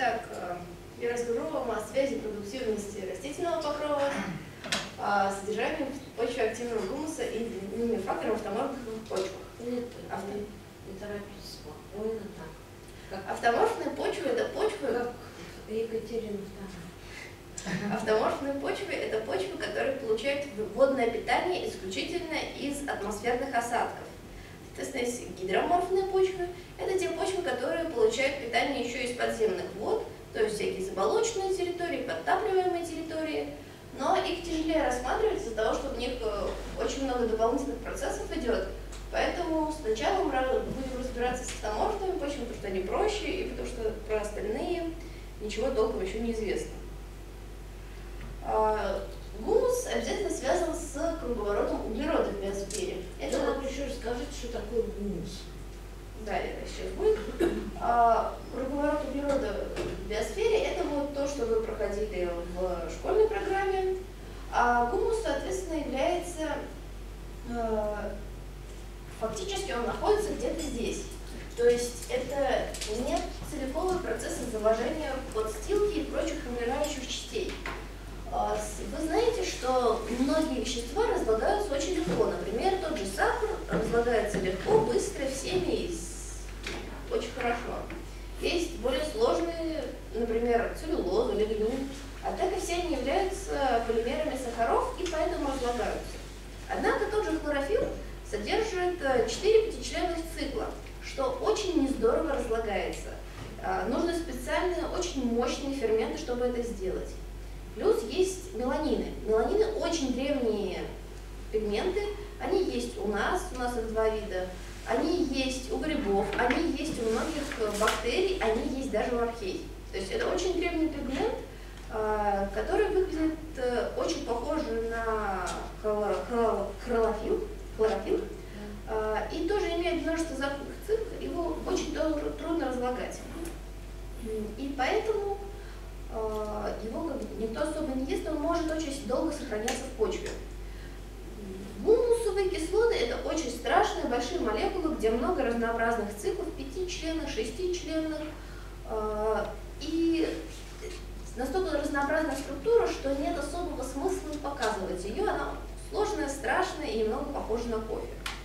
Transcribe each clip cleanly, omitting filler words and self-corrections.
Итак, я расскажу вам о связи продуктивности растительного покрова, о содержании в почве активного гумуса и иными факторами автоморфных почвах. Не торопитесь, спокойно так. Автоморфные почвы – это почвы, Как Екатерина II. Автоморфные почвы – это почвы, которые получают водное питание исключительно из атмосферных осадков. Соответственно, есть гидроморфные почвы – это те почвы, которые получают питание еще из подземных вод, то есть всякие заболоченные территории, подтапливаемые территории, но их тяжелее рассматривать из-за того, что в них очень много дополнительных процессов идет. Поэтому сначала мы будем разбираться с автоморфными почвами, потому что они проще, и потому что про остальные ничего толком еще не известно. Гумус обязательно связан с круговоротом углерода в биосфере. Это нам еще расскажите, что такое гумус. Да, это сейчас будет. Круговорот углерода в биосфере – это вот то, что вы проходили в школьной программе. А гумус, соответственно, является, фактически он находится где-то здесь. То есть это не целиковые процессы заложения подстилки и прочих формирующих частей. Вы знаете, что многие вещества разлагаются очень легко. Например, тот же сахар разлагается легко, быстро, всеми и очень хорошо. Есть более сложные, например, целлюлоза, лигнин. Однако все они являются полимерами сахаров и поэтому разлагаются. Однако тот же хлорофилл содержит 4 пятичленных цикла, что очень нездорово разлагается. Нужны специальные, очень мощные ферменты, чтобы это сделать. Плюс есть меланины. Меланины очень древние пигменты, они есть у нас их два вида. Они есть у грибов, они есть у многих бактерий, они есть даже у архей. То есть это очень древний пигмент, который выглядит очень похоже на хлорофилл, и тоже имеет множество западных цикл, его очень трудно разлагать. И поэтому его никто особо не ест, но он может очень долго сохраняться в почве. Гумусовые кислоты – это очень страшные большие молекулы, где много разнообразных циклов, 5-членных, 6-членных, и настолько разнообразная структура, что нет особого смысла показывать ее. Она сложная, страшная и немного похожа на кофе.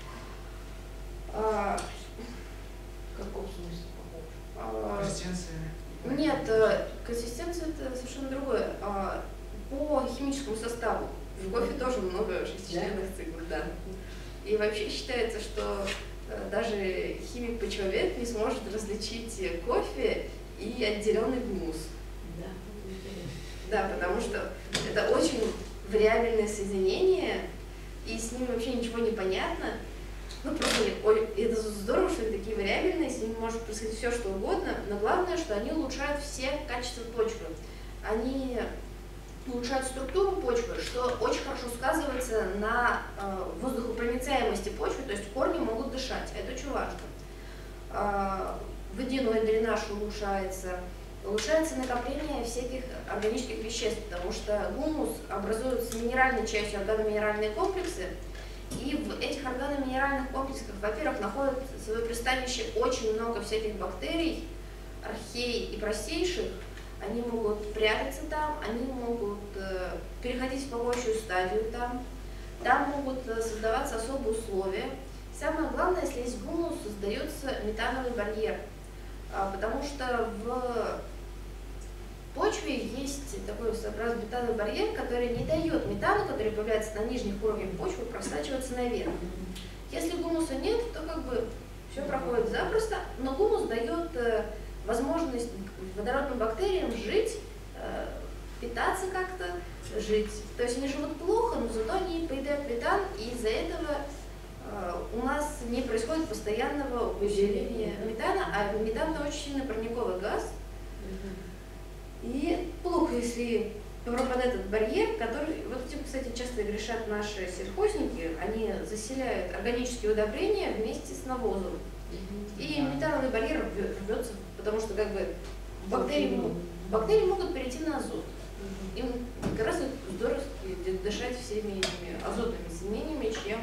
В каком смысле похожа? Консистенция? Нет, консистенция – это совершенно другое. По химическому составу. В кофе тоже много 6-членных циклов, да. И вообще считается, что даже химик-почвовед не сможет различить кофе и отделенный гумус. Да. Да, потому что это очень вариабельное соединение, и с ним вообще ничего не понятно. Ну, просто это здорово, что они такие вариабельные, с ними может происходить все, что угодно, но главное, что они улучшают все качества почвы. Они улучшают структуру почвы, что очень хорошо сказывается на воздухопроницаемости почвы, то есть корни могут дышать, это очень важно. Водяной дренаж улучшается накопление всяких органических веществ, потому что гумус образуется минеральной частью, органоминеральные комплексы, и в этих органоминеральных комплексах, во-первых, находят свое пристанище очень много всяких бактерий, архей и простейших. Они могут прятаться там, они могут переходить в плавающую стадию там могут создаваться особые условия. Самое главное, если есть гумус, создается метановый барьер, потому что в почве есть такой своеобразный метановый барьер, который не дает метану, который появляется на нижних уровнях почвы, просачиваться наверх. Если гумуса нет, то как бы все проходит запросто, но гумус дает возможность водородным бактериям жить, питаться как-то, жить. То есть они живут плохо, но зато они поедают метан, и из-за этого у нас не происходит постоянного выделения метана, а метан – это очень сильно парниковый газ. И плохо, если пропадает этот барьер, который, вот этим, кстати, часто грешат наши сельхозники, они заселяют органические удобрения вместе с навозом. И метановый барьер рвется, потому что как бы бактерии могут перейти на азот. Им гораздо здорово дышать всеми этими азотными соединениями, чем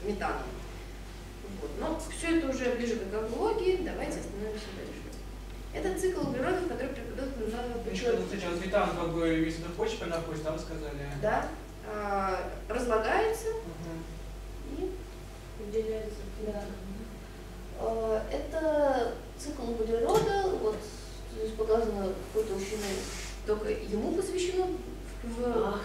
метаном. Вот. Но все это уже ближе к экологии, давайте остановимся дальше. Это цикл углеродов, который преподают на Еще вот метан, как бы, если в почве находится, да, вы сказали? Да, разлагается и Выделяется. да. Это цикл углерода, вот здесь показано какой толщиной, только ему посвящено в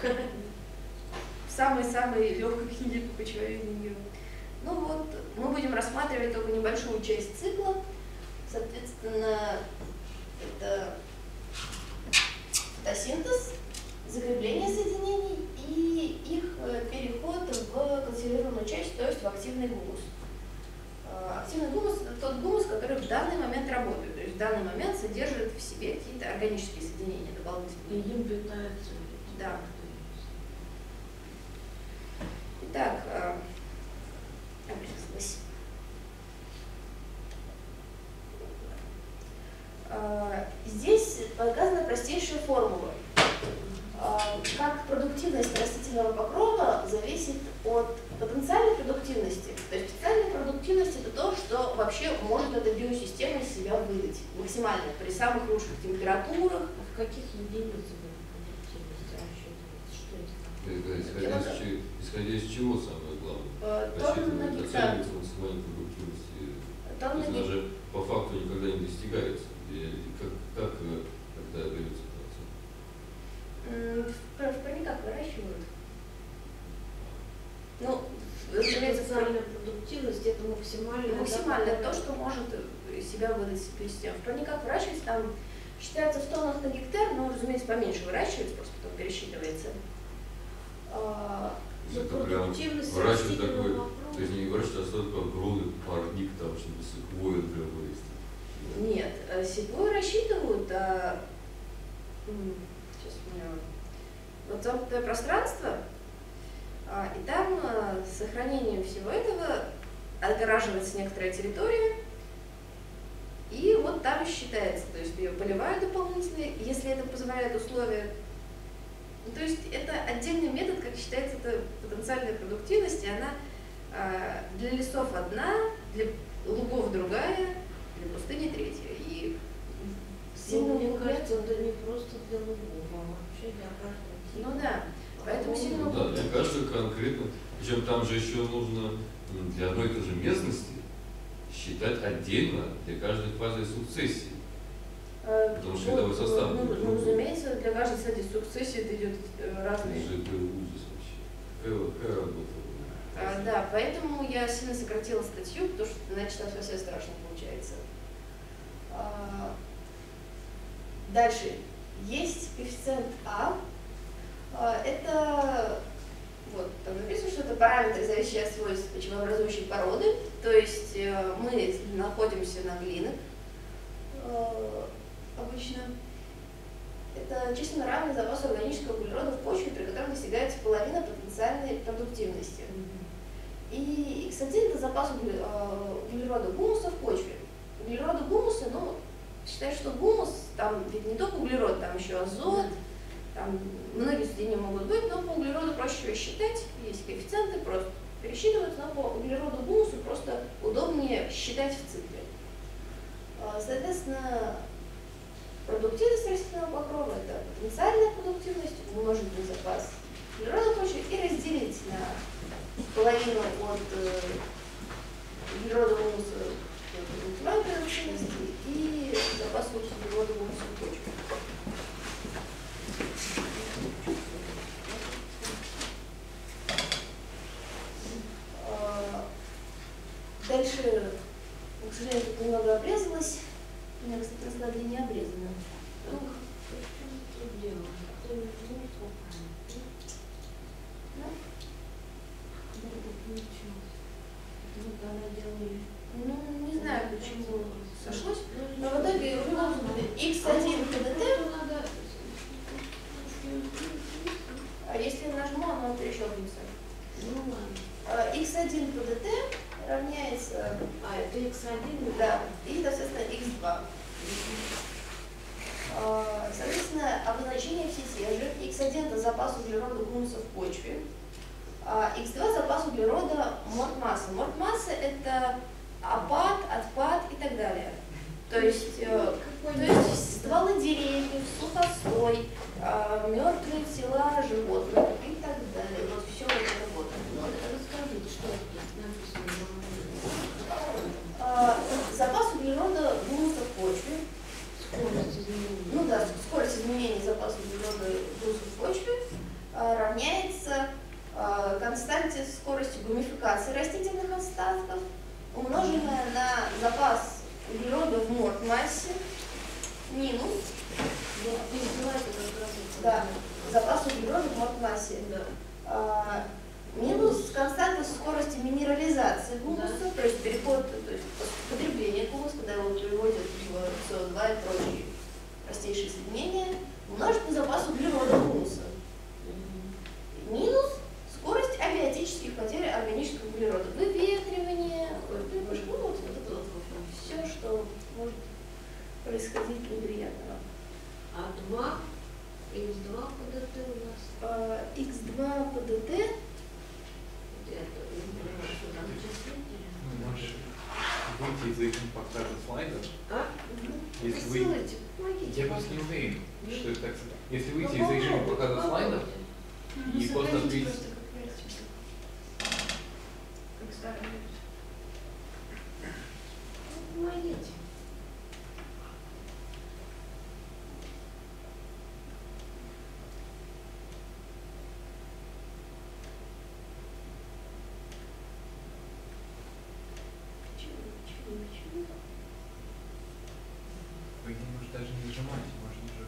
самой легкой книге по почвоведению мира. Ну вот, мы будем рассматривать только небольшую часть цикла, соответственно, это фотосинтез, закрепление соединений и их переход в консервированную часть, то есть в активный гумус. Активный гумус – это тот гумус, который в данный момент работает, то есть в данный момент содержит в себе какие-то органические соединения дополнительные. И им питается. Да. Итак, обрезалась. Здесь показана простейшая формула. Как продуктивность растительного покрова зависит от потенциальной продуктивности. То есть потенциальная продуктивность – это то, что вообще может эта биосистема из себя выдать максимально при самых лучших температурах. А в каких единицах продуктивности рассчитывается? Исходя из чего самое главное? Тонн на гектар. Оценивается максимальной продуктивности. Тонн на гектар. Даже по факту никогда не достигается. Как когда берется процент? В парниках выращивают. Ну, Потенциальная продуктивность это максимально то, что может себя выдать система. В парниках выращивается, там считается в тоннах на гектар, но, разумеется, поменьше выращивается, просто потом пересчитывается. Это прям выращивать такой, то есть не выращивать, а только огромный парник, там, чтобы секвойя прям вырасти. Нет, секвойю рассчитывают, сейчас у меня вот замкнутое пространство, и там с сохранением всего этого отгораживается некоторая территория, и вот там считается, то есть ее поливают дополнительно, если это позволяет условия. Ну, то есть это отдельный метод, как считается, это потенциальная продуктивность, и она для лесов одна, для лугов другая, для пустыни третья. И сильно мне кажется, это не просто для лугов, а вообще для каждого типа. Ну да, поэтому сильно. Да, для каждого конкретно. Причем там же еще нужно для одной и той же местности считать отдельно для каждой фазы сукцессии. Потому что видовой состав. Ну, разумеется, для каждой стадии сукцессии это идет разные. Это ужас вообще. Какая работа? Да, поэтому я сильно сократила статью, потому что иначе там совсем страшно получается. Дальше. Есть коэффициент А. Это, вот, там написано, что это параметр, зависящий от свойств почвообразующей породы. То есть мы находимся на глинах обычно. Это численно равный запасу органического углерода в почве, при котором достигается половина потенциальной продуктивности. И X1 это запас углерода гумуса в почве. Углерода гумуса, ну, считаю, что гумус, там ведь не только углерод, там еще азот, там многие соединения могут быть, но по углероду проще всего считать, есть коэффициенты, просто пересчитываются, но по углероду гумусу просто удобнее считать в цикле. Соответственно, продуктивность растительного покрова – это потенциальная продуктивность, умножить на запас углерода почвы и разделить на половину от углерода гумуса максимальной продуктивности и запас углерода гумуса в почве. Дальше, к сожалению, тут немного обрезалось. У меня, кстати, на складе не обрезано. Ну, не знаю, почему сошлось. Но в итоге X1 ПДТ, а если я нажму, оно перещелкнется. X1 ПДТ равняется... это X1? Да, и, соответственно, X2. Соответственно, обозначения все те же. X1 это запас углерода гумуса в почве. X2 запас углерода морт-массы. Морт-масса это опад, отпад и так далее. То есть То есть стволы деревьев, сухостой, мертвые тела животных и так далее. Вот все вот это вот. Расскажите, что здесь написано. Запас углерода гумуса в почве. Скорость изменения. Ну да, скорость изменения запаса углерода гумуса в почве равняется константе скорости гумификации растительных остатков, умноженная на запас углерода в морт-массе минус запас углерода в морт-массе минус константа скорости минерализации гумуса, то есть переход, то есть потребление гумуса, когда его переводят в СО2 и прочие простейшие соединения, умножить на запас углерода гумуса. Минус скорость абиотических потерь органического углерода. Выветривание, ну, вот это вот все, что может происходить неприятного. А 2, x2 ПДТ у нас? x2 ПДТ. Можешь выйти из этих покажет слайдов. А? Если вы... Присылайте, помогите. Я просто не уверен, что это так. Если выйти из режима показа слайдов и просто открыть... Помогите. По идее, может даже не нажимать, можно же...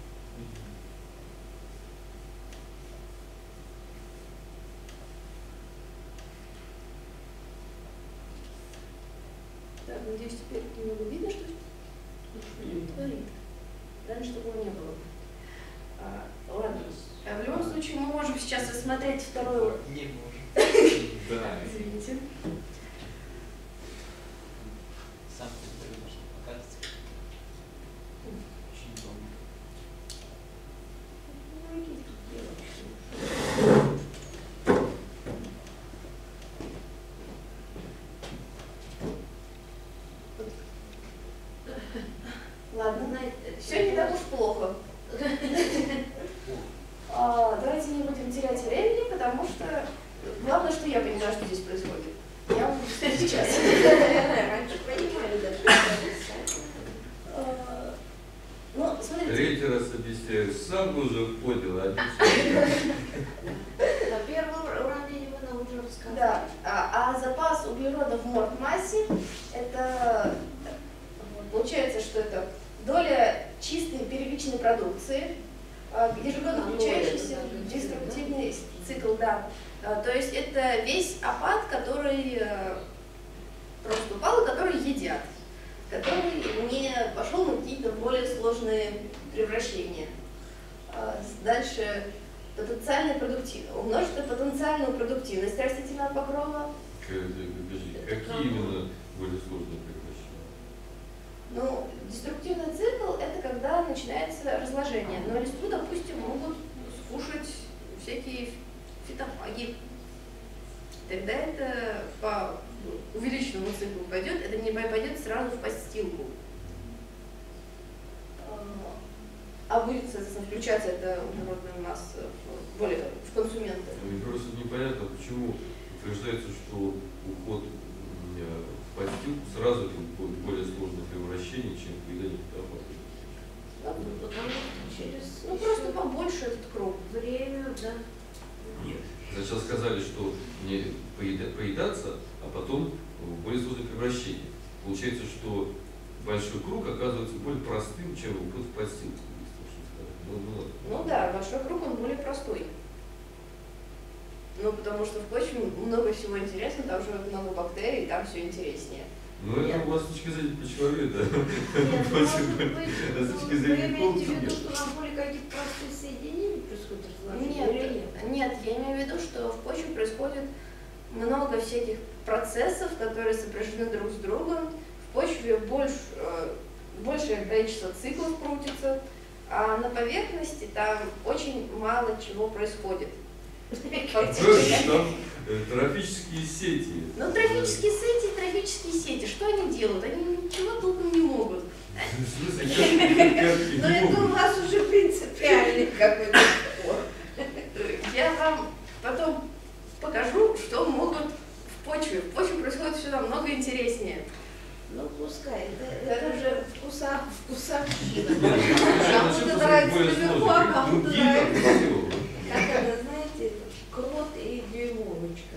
Так, надеюсь, теперь немного видно, что творит. Раньше такого не было. Ладно. В любом случае, мы можем сейчас рассмотреть вторую... Не можем. Да. Извините. Сам тебе что покажется. Очень удобно. Ладно, все не так уж плохо. Давайте не будем терять времени, потому что главное, что я понимаю, что здесь происходит. Я вам объясню сейчас. Раньше понимали даже. Ну, смотрите. Третий раз объясняю, сам уже понял, а На первом уравнении вы нам уже рассказали. Да, а запас углерода в морт-массе, это получается, что это доля чистой первичной продукции, ежегодно включающийся в деструктивный цикл, да. То есть это весь опад, который просто упал и который едят, который не пошел на какие-то более сложные превращения. Дальше потенциальная продуктивность. Умножить на потенциальную продуктивность растительного покрова. Подожди, какие именно более сложные превращения? Ну, деструктивный цикл – это когда начинается разложение. Но листву, допустим, могут скушать всякие фитофаги. Тогда это по увеличенному циклу пойдет, это не пойдет сразу в подстилку. А будет, соответственно, включаться эта углеродная масса в консументы. Мне просто непонятно, почему утверждается, что уход в подстилку сразу будет более сложное превращение, чем поедание фитофагов. Потому что через просто побольше этот круг. время, да. Нет. Сначала сказали, что не поедаться, а потом более сложное превращение. Получается, что большой круг оказывается более простым, чем уход в подстилку. Ну да, большой круг, он более простой. Ну, потому что в почве много всего интересного, там живет много бактерий, там все интереснее. Ну, это у вас с точки зрения почвы, да? Нет, может быть, А с точки вы зрения имеете в виду, нет. что на поле какие-то простые соединения происходят разложение или нет? Нет, я имею в виду, что в почве происходит много всяких процессов, которые сопряжены друг с другом. В почве большее количество циклов крутится, а на поверхности там очень мало чего происходит. Фактически. Там трофические сети. Ну, трофические сети, что они делают? Они ничего толком не могут. В смысле, Но это у вас уже принципиальный какой-то спор. Я вам потом покажу, что могут в почве. В почве происходит все намного интереснее. Ну пускай, это уже вкусовщина. Кому-то нравится наверху, а кому-то нравится. все. Как это, знаете, крот и дюймовочка.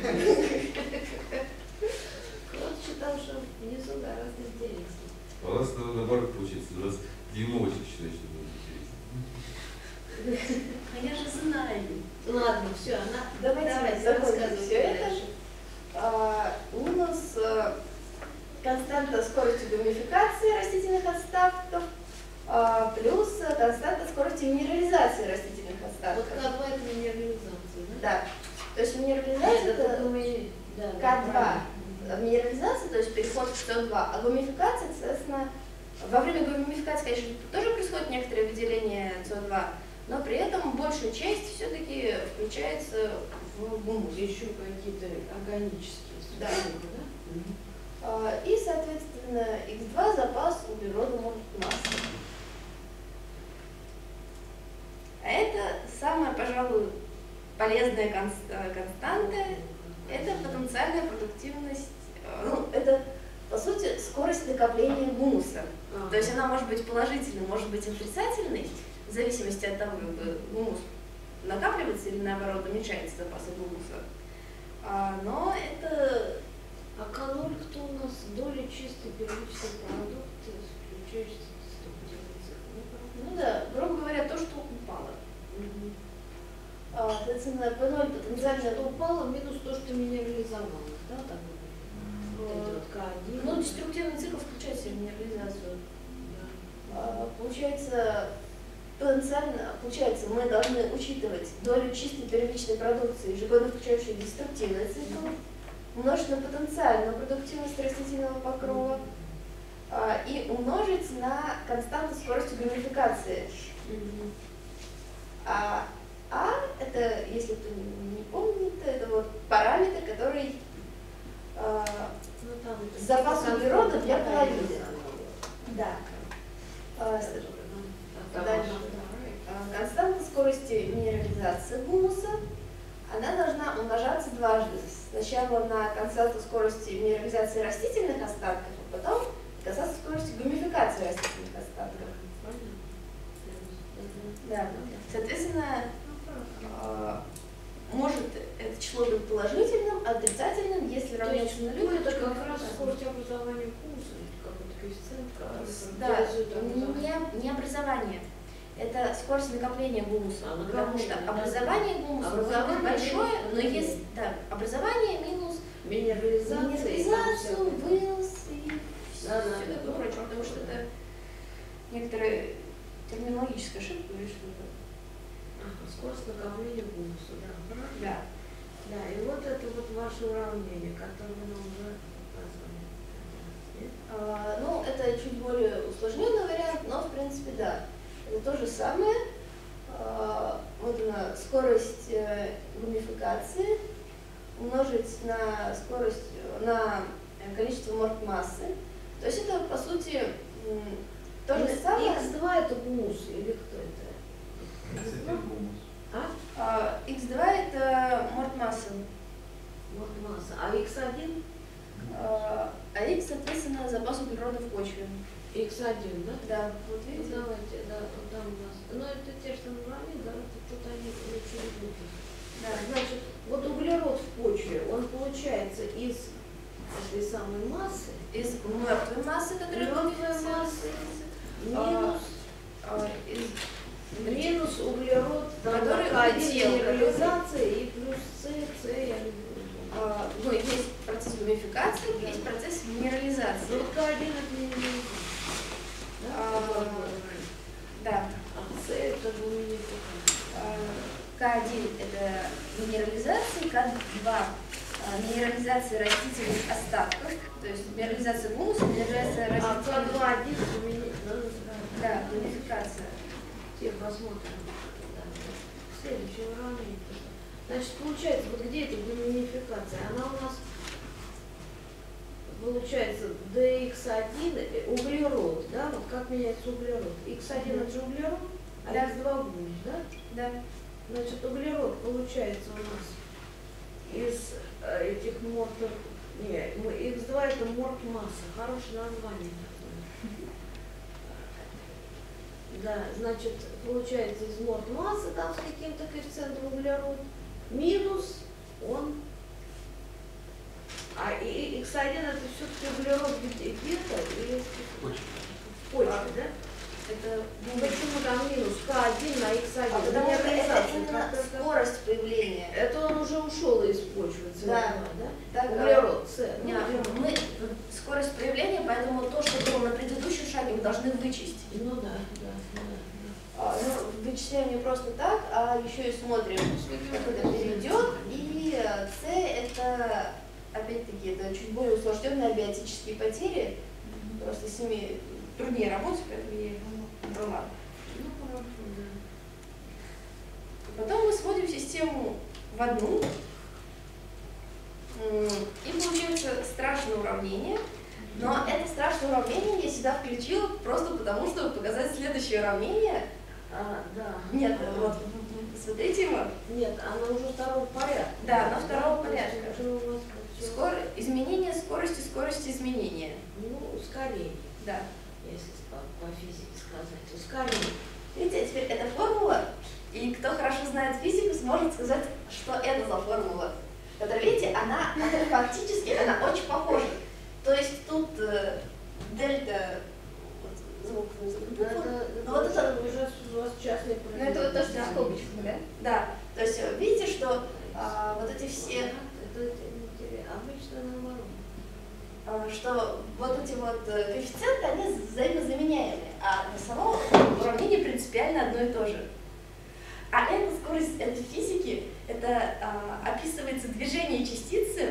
Крот считал, что внизу гораздо интереснее. А у вас наоборот получится, у вас дюймовочка считает, что будет интересно. А я же знаю. Ладно, все, она. Давайте рассказывайте все это. дальше. Минус константа скорости гумификации растительных остатков плюс константа скорости минерализации растительных Вот остатков. К2 это минерализация, да? Да. То есть минерализация это К2 минерализация, то есть переход в СО2, а гумификация, соответственно, во время гумификации, конечно, тоже происходит некоторое выделение СО2, но при этом большая часть все-таки включается в гумус. Еще какие-то органические структуры, да? И, соответственно, Х2 запас углерода массы. А это самая, пожалуй, полезная константа, это потенциальная продуктивность, ну, это, по сути, скорость накопления гумуса. То есть она может быть положительной, может быть отрицательной, в зависимости от того, как бы гумус накапливается или, наоборот, уменьшается запасы гумуса. Но это... А К0 кто у нас? Доля чистой первичной продукции, включающейся деструктивный цикл. Ну да, грубо говоря, то, что упало. Соответственно, P0 потенциально... Что упало, минус то, что минерализовалось, да? Так, вот это вот К1. Ну, деструктивный цикл включает в себя минерализацию. Да. Получается, потенциально, мы должны учитывать долю чистой первичной продукции, ежегодно включающую деструктивный цикл, умножить на потенциальную продуктивность растительного покрова и умножить на константу скорости гумификации. Это, если кто не помнит, это вот параметр, который запас углерода для половины. Да. Дальше. Константа скорости минерализации гумуса, она должна умножаться дважды. Сначала на константу скорости минерализации растительных остатков, а потом константу скорости гумификации растительных остатков. Да. Соответственно, может это число быть положительным, отрицательным, если равняется нулю. Это как раз скорость образования гумуса, какой-то коэффициент, который Да, характеризует образование. не образование. Это скорость накопления гумуса, потому что да. образование гумуса может быть большое, но есть образование минус минерализацию, вынос и все такое прочее, потому что это некоторая терминологическая ошибка или что-то. Скорость накопления гумуса, да. Да. Да, и вот это вот ваше уравнение, которое вы нам уже показывали. Ну, это чуть более усложненный вариант, но в принципе да. Это то же самое. Вот она скорость гумификации умножить на скорость, на количество морф-массы. То есть это по сути то же самое. Х2 это гумус или кто это? Х2 это морф-масса. Морф-масса. А Х1? А Х, соответственно, запас углерода в почве. Х1, да? Да, вот Ну, видите? давайте, да, вот там у нас. Ну, это те же самые уравнения, да, тут они получили выпуск. Да. Значит, вот углерод в почве, он получается из этой самой массы, Из мертвой массы, которая мертвой выделяется, массы, минус углерод, который К1 улетел, минерализация и плюс С, я люблю. ну, есть процесс гумификации, есть процесс минерализации. Ну, К1 это минерализация. Да. А С это гумификация. К1 это минерализация, К2 минерализация растительных остатков, то есть минерализация гумуса, минерализация А растительных... К2 Да, гумификация. Теперь посмотрим. Следующее уравнение. Значит, получается, вот где эта гумификация? Она у нас получается dx1 углерод, да, вот как меняется углерод. x1 это же углерод, а Да. x2 гусь, да? Да. Значит, углерод получается у нас из этих мортов, не, x2 это морт масса, хорошее название такое. Да, значит, получается из морт массы там с каким-то коэффициентом углерод, минус он, а и x1 это все-таки углерод где-то или Очень. в почве, да? Это, Ну почему там минус k1 на x1? а потому что это Реализация именно как-то- скорость появления. Это он уже ушел из почвы, CO2, Да. да? Так, Углерод, С. Ну, Нет, углерод. мы скорость проявления, поэтому то, что было на предыдущем шаге, мы должны вычесть. Ну да, да, да. Ну, вычисляем не просто так, а еще и смотрим, как это перейдет. И С это, опять-таки, это чуть более усложненные абиотические потери. Просто с ними труднее работать, поэтому я их брала. Ну хорошо, да. Потом мы сводим систему в одну. И получается страшное уравнение. Но это страшное уравнение я сюда включила просто потому, чтобы показать следующее уравнение. Да. Нет, вот, посмотрите его. Нет, она уже второго порядка. Да, она второго то есть порядка. уже у нас всё- Изменение скорости, скорости изменения. Ну, ускорение, Да. если по физике сказать. Ускорение. Видите, теперь эта формула, и кто хорошо знает физику, сможет сказать, что это за формула. Которая, видите, она фактически, она очень похожа. То есть тут дельта, вот, звук не забыл. Ну, вот это уже у вас частный Ну, это вот то, что в скобочках, да? Да. То есть видите, что вот эти все, Это интересно. Обычно наоборот. что вот эти вот коэффициенты, они взаимозаменяемые, а на самом уравнении принципиально одно и то же. А эта скорость этой физики, это описывается движение частицы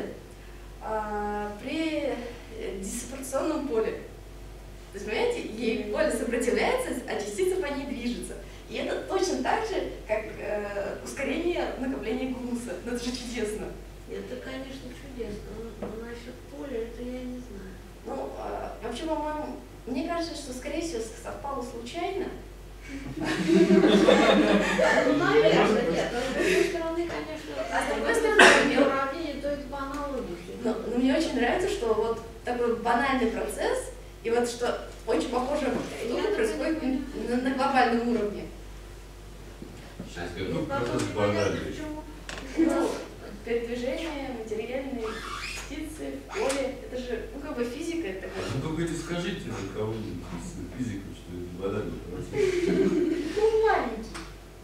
при диссоциационном поле. То есть, понимаете, ей поле сопротивляется, а частица по ней движется. И это точно так же, как ускорение накопления Гусса. Ну это же чудесно. Это, конечно, чудесно. Но насчет поля, это я не знаю. Ну, вообще, по-моему, мне кажется, что, скорее всего, совпало случайно. Ну, наверное, нет. Но с другой стороны, конечно, А с другой стороны, уравнение, то это по аналогии. Но мне очень нравится, что вот такой банальный процесс, и вот что очень похожая штука происходит на глобальном уровне. Сейчас И скажу, потом процесс непонятно, банальный. почему. Ну, передвижение материальной частицы в поле, это же, ну, как бы физика, это такая. Ну только это скажите за кого-нибудь из физиков, что это банальный процесс. Ну, маленький.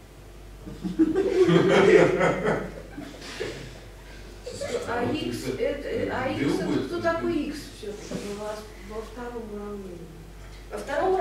А x это кто такой x все-таки у вас во втором уравнении? Во втором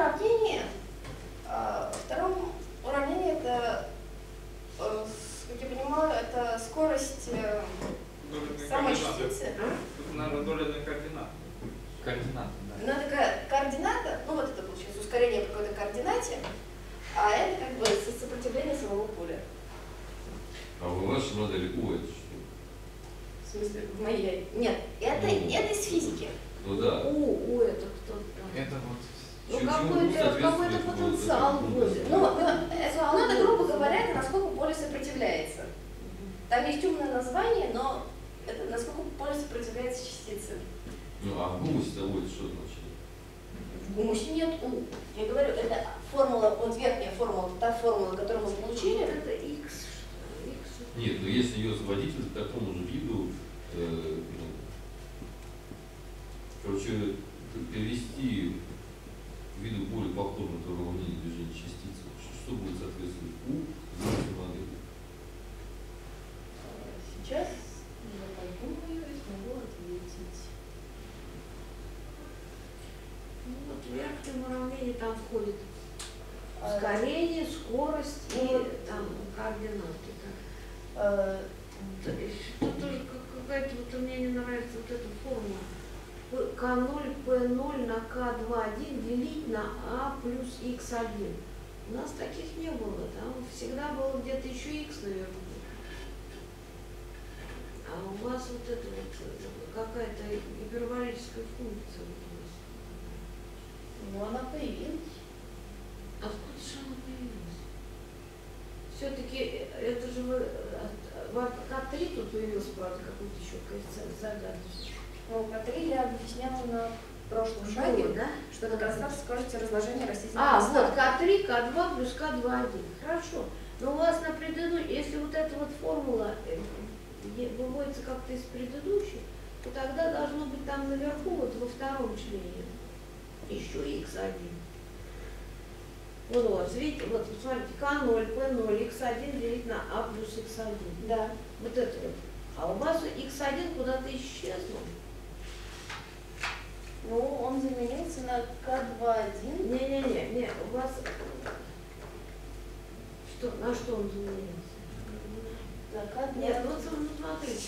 уравнении это, как я понимаю, это скорость самой частицы. Тут, наверное, доленные координаты. Координаты, Ну, да. это такая координата, ну вот это получается ускорение в какой-то координате, а это как бы сопротивление самого поля. А в вашей модели U это что? В смысле, в моей. Нет, это из физики. Ну да. Это кто-то. Это вот Ну, Чему какой-то соответствует потенциал вот будет. это? Ну, это, грубо говоря, это насколько поле сопротивляется. Там есть умное название, но это насколько поле сопротивляется частице. Ну а в гумусе того это что значит? В гумусе нет У. Я говорю, это формула, вот верхняя формула, та формула, которую мы получили. Это x. Нет, но если ее сводить вот к такому же виду, ну, короче, перевести к виду более похожему на уравнение движения частицы, что будет соответствовать U в этой модели? Сейчас я подумаю и смогу ответить. Ну, вот в верхнем уравнении там входит А, ускорение, скорость и ну, там координаты. э, Что тоже какая-то, вот мне не нравится вот эта формула. К0, P0 на К2,1 делить на А плюс Х1. У нас таких не было, там всегда было где-то еще Х наверху. А у вас вот это вот какая-то гиперболическая функция вот у вас. Ну, она появилась. Откуда же она появилась? Все-таки это же вы К3 тут появился, правда, какой-то еще коэффициент загадочный. Ну, К3 я объясняла на прошлом шаге, Было, да? что это как раз скажете разложение растительных А, остатков. вот К3, К2 плюс К2,1. Хорошо. Но у вас на предыдущем, если вот эта вот формула выводится как-то из предыдущей, то тогда должно быть там наверху, вот во втором члене, еще x1. Вот, видите, вот, смотрите, К0, П0, x1 делить на А плюс x1. Да. Вот это вот. А у вас x1 куда-то исчезнул. Ну, он заменился на К2,1. Не, у вас... Что, на что он заменился? На К2. Нет, вот смотрите.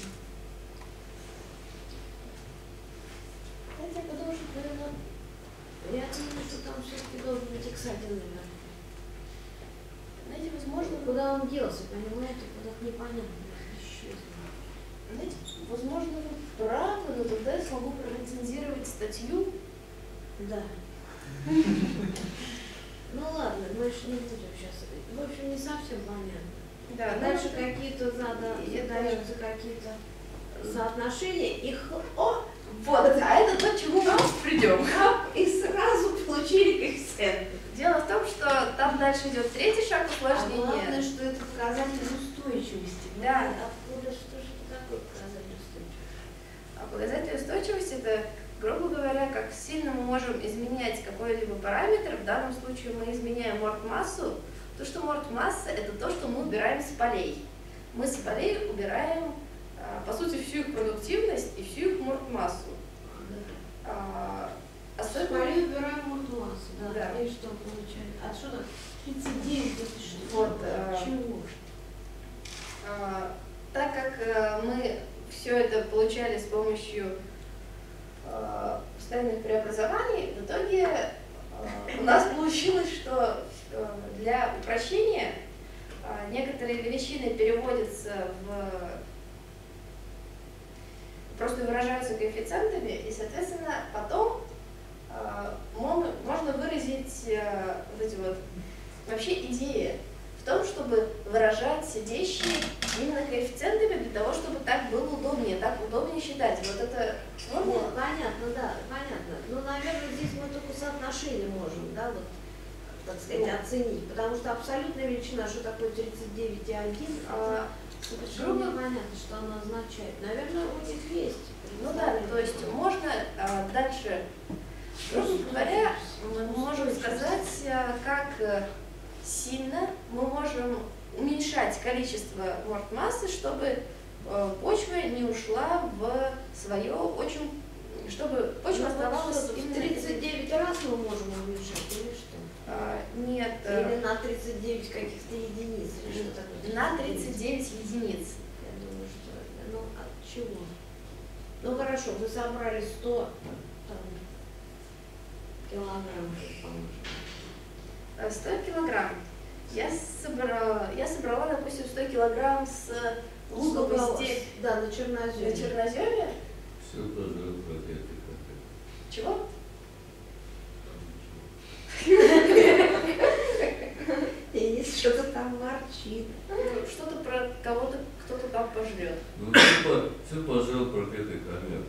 Знаете, я подумала, что, наверное, Я думаю, что там все-таки должен быть x1 наверное. знаете, возможно, Куда он делся, понимаете? Куда-то непонятно. Исчез. знаете, возможно, вы правы, но тогда я смогу прорецензировать статью. Да. Ну ладно, больше не будем сейчас. В общем, не совсем понятно. Да, Дальше какие-то задаются какие-то соотношения, их Вот, а это то, к чему мы придем. и сразу получили коэффициенты. Дело в том, что там дальше идет третий шаг А главное, усложнения. что это показатель устойчивости. Да. Откуда, что же это такое показатель устойчивости? А показатель устойчивости – это, грубо говоря, как сильно мы можем изменять какой-либо параметр. В данном случае мы изменяем морт-массу. То, что морт-масса – это то, что мы убираем с полей. Мы с полей убираем, по сути, всю их продуктивность и всю их морт-массу. С полей убираем морт-массу, да. Да. И что получается? А что там? 39, это что? Вот, Чего? Так как мы все это получали с помощью постоянных преобразований, в итоге у нас получилось, что для упрощения некоторые величины переводятся просто выражаются коэффициентами, и, соответственно, потом можно выразить вот эти вот вообще идея в том, чтобы выражать вещи именно коэффициентами для того, чтобы так было удобнее, так удобнее считать. Вот это формула. Понятно, да, понятно. Ну, наверное, здесь мы только соотношение можем, да, вот, так сказать, оценить, потому что абсолютная величина, что такое 39,1, совершенно непонятно, что она означает. Наверное, у них есть. Ну да, то есть можно дальше, грубо говоря, мы можем сказать, как сильно мы можем уменьшать количество морт-массы, чтобы почва не ушла в свое очень, чтобы почва оставалась в именно 39 раз мы можем уменьшать, или что? Нет, Или на 39 каких-то единиц, или что такое? на 39 единиц. Я думаю, что, ну, от чего? Ну, хорошо, вы собрали 100 там, килограмм, поможем. 100 килограмм. Я собрала, допустим, 100 килограмм с луковой степи Да, на черноземе. на черноземе. Все пожил проклятый Чего? Денис что-то там ворчит. Что-то про кого-то, кто-то там пожрет. Ну, все пожил проклятый комет.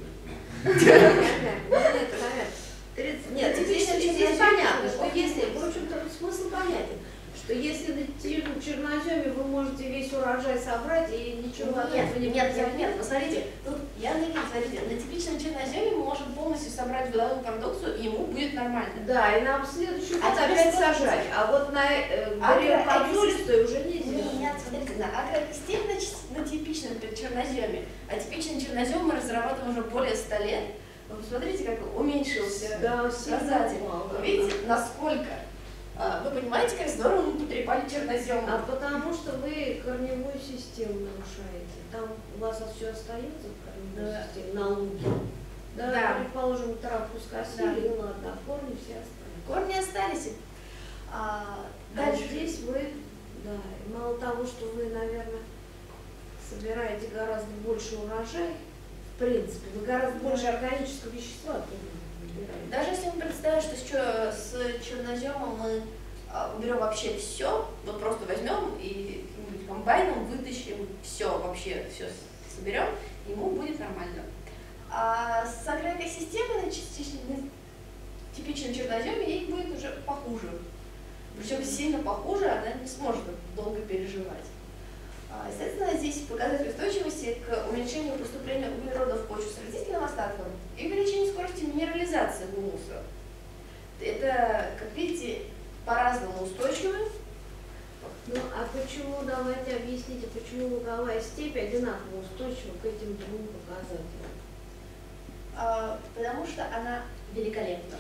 Нет, здесь понятно, что если, в общем-то, смысл понятен, что если на черноземе вы можете весь урожай собрать и ничего от этого не произойдет. Нет, посмотрите, тут смотрите, на типичном черноземе мы можем полностью собрать годовую продукцию, и ему будет нормально. Да, и нам в следующую А год теперь опять смотрите. сажать. А вот на подзолистой уже нельзя. Нет, смотрите, на агровесте на типичном черноземе, а типичный чернозем мы разрабатываем уже более 100 лет. Вы посмотрите, как уменьшился показатель. Вы видите, насколько? Вы понимаете, как здорово мы потрепали чернозем? А потому что вы корневую систему нарушаете. Там у вас все остается в корневой Да. системе, на луге. Да, Да. предположим, травку скосили, ну ладно, а корни все остались. Корни остались. Дальше здесь вы, да, и мало того, что вы, наверное, собираете гораздо больше урожай, в принципе, вы гораздо больше органического вещества оттуда выбираете. Даже если мы представим, что с черноземом мы уберем вообще все, вот просто возьмем и каким-нибудь комбайном вытащим все, вообще все соберем, ему будет нормально. А с агроэкосистемой на типичном черноземе ей будет уже похуже. Причем сильно похуже, она не сможет долго переживать. Естественно, здесь показатель устойчивости к уменьшению поступления углерода в почву с растительным остатком и увеличению скорости минерализации гумуса. Это, как видите, по-разному устойчивы. Ну, а почему, давайте объясните, почему луговая степь одинаково устойчива к этим двум показателям? Потому что она великолепна.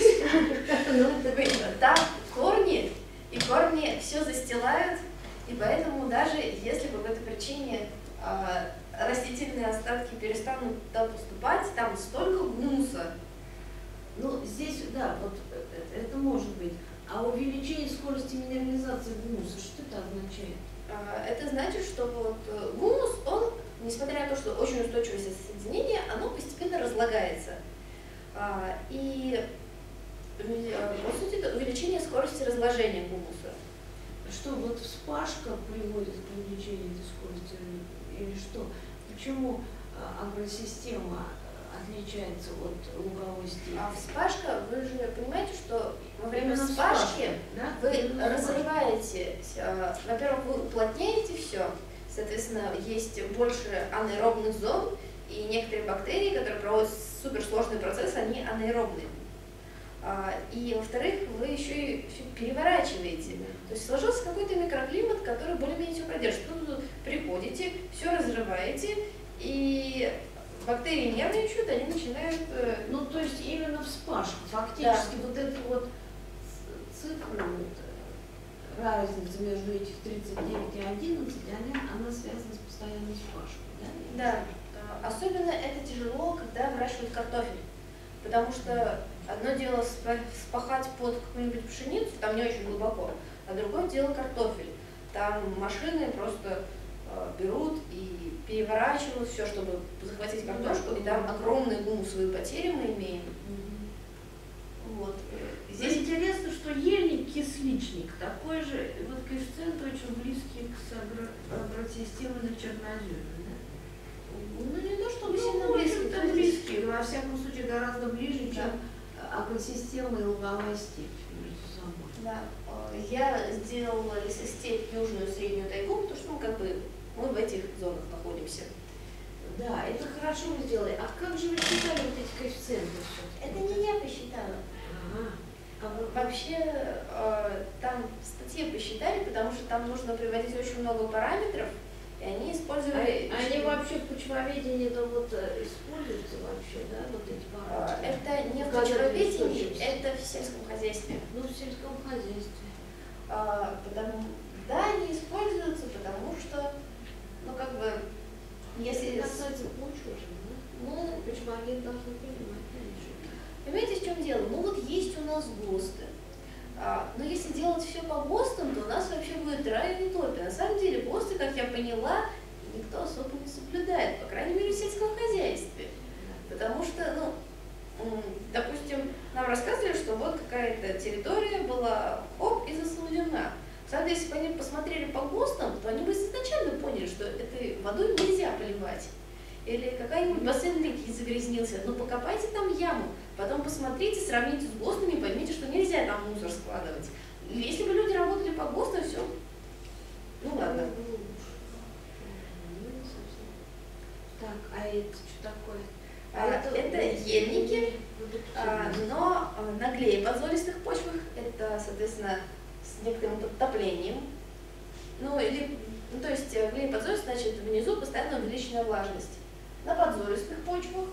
Там корни, и корни все застилают, и поэтому даже если по какой-то причине растительные остатки перестанут туда поступать, там столько гумуса. Ну, здесь, да, вот это может быть. А увеличение скорости минерализации гумуса, что это означает? Это значит, что вот гумус, он, несмотря на то, что очень устойчивое соединение, оно постепенно разлагается. И, по сути, это увеличение скорости разложения гумуса. Что, вот вспашка приводит к увеличению этой скорости или что? Почему агросистема отличается от луговой степи? Вспашка, вы же понимаете, что во время Именно вспашки да? вы разрываете, во-первых, вы уплотняете все, соответственно, есть больше анаэробных зон, и некоторые бактерии, которые проводят суперсложный процесс, они анаэробные. И, во-вторых, вы еще и все переворачиваете. То есть сложился какой-то микроклимат, который более-менее все продержит. Тут приходите, все разрываете, и бактерии нервничают, они начинают... Ну, то есть именно вспашка. Фактически вот эта вот цифра, разница между этих 39 и 11, она связана с постоянной вспашкой, да? Да. Особенно это тяжело, когда выращивают картофель. Потому что одно дело спахать под какую-нибудь пшеницу, там не очень глубоко, а другое дело картофель. Там машины просто берут и переворачивают все, чтобы захватить картошку, и там огромные гумусовые потери мы имеем. Вот. Здесь интересно, что ельник-кисличник такой же, вот коэффициент очень близкий к агросистеме на черноземе. Ну не то, чтобы сильно близкие. Близкие, во всяком случае гораздо ближе, чем агросистема и луговая степь между собой. Да. Я сделала лесостепь южную, среднюю тайгу, потому что мы в этих зонах находимся. Да, это хорошо вы сделали. А как же вы считали вот эти коэффициенты? Это не я посчитала. Вообще там в статье посчитали, потому что там нужно приводить очень много параметров, и они использовали... Они вообще в почвоведении вот используются вообще, да, вот эти параметры? Это не в почвоведении, это в сельском хозяйстве. Ну, в сельском хозяйстве. Да, они используются, потому что, если... Это касается почвы же, да? Почвовед должны понимать, конечно. Понимаете, в чем дело? Ну вот есть у нас ГОСТы. Но если делать все по ГОСТам, то у нас вообще будет рай и топи. На самом деле ГОСТы, как я поняла, никто особо не соблюдает, по крайней мере в сельском хозяйстве. Потому что, допустим, нам рассказывали, что вот какая-то территория была хоп и заслудена. На самом деле, если бы они посмотрели по ГОСТам, то они бы изначально поняли, что этой водой нельзя поливать. Или какая-нибудь бассейн реки загрязнился, покопайте там яму, потом посмотрите, сравните с ГОСТами и поймите, что нельзя там мусор складывать. Если бы люди работали по ГОСТам, все, ладно. Так, а это что такое? Это ельники, но на глееподзолистых почвах, это, соответственно, с некоторым подтоплением. То есть глееподзолист, значит, внизу постоянно увеличенная влажность. На подзолистых почвах,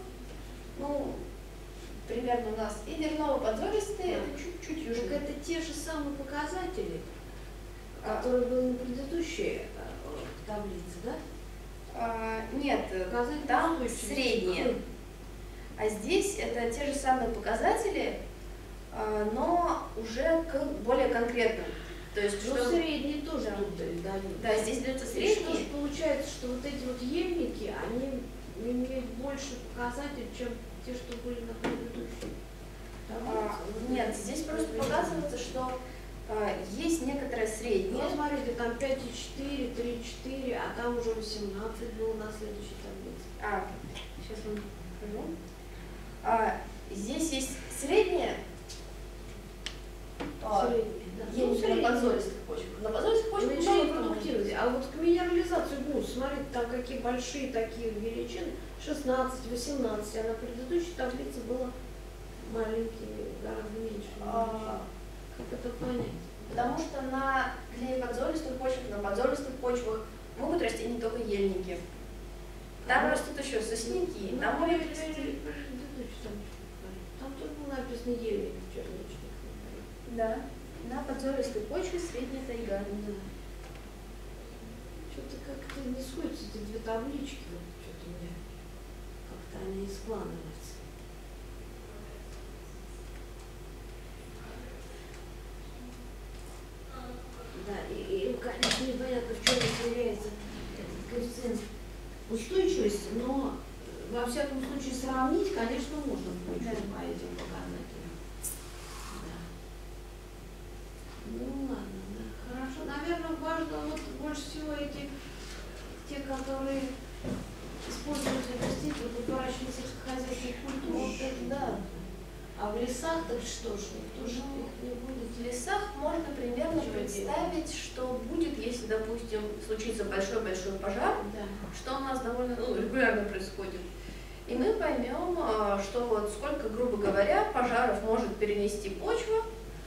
примерно у нас и дерново-подзолистые, это чуть-чуть южнее. Так это те же самые показатели, которые были на предыдущей таблице, да? Нет, там средние. А здесь это те же самые показатели, но уже к более конкретным. То есть, Но что... средние тоже Да. тут дают. Да, здесь дается И что средний. ж получается, что вот эти вот ельники, они имеют больше показателей, чем те, что были на предыдущей таблице? Нет, здесь просто показывается, что есть некоторое среднее. Ну, смотрите, там 5,4, 3,4, а там уже 18 было на следующей таблице. Сейчас вам покажу. Здесь есть среднее. Средние, да. Я не средние. на подзолистых почвах. На подзолистых почвах Уменьшение много продуктивности. А вот к минерализации, ну, смотрите, там какие большие такие величины, 16, 18, а на предыдущей таблице было маленькие, гораздо меньше. Как это понять? Потому что на клееподзолистых почвах, на подзолистых почвах могут расти не только ельники. Там растут еще сосняки, там могут расти... Там тоже было написано ельник в черничных. Да, на подзолистой почве средняя тайга. Да. Что-то как-то не сходятся эти две таблички, вот что-то у меня как-то они не складываются. Да, и конечно, непонятно, в чем является этот коэффициент устойчивости, но во всяком случае сравнить, конечно, можно будет по этим показателям. Да. Ну ладно, да, хорошо. Наверное, важно вот больше всего эти, те, которые используются растительных выращивания сельскохозяйственных культур, вот это да. А в лесах так что ж, никто же их не будет. В лесах можно примерно представить, что будет, если, допустим, случится большой-большой пожар, Да. что у нас довольно регулярно происходит. И мы поймем, что вот сколько, грубо говоря, пожаров может перенести почва,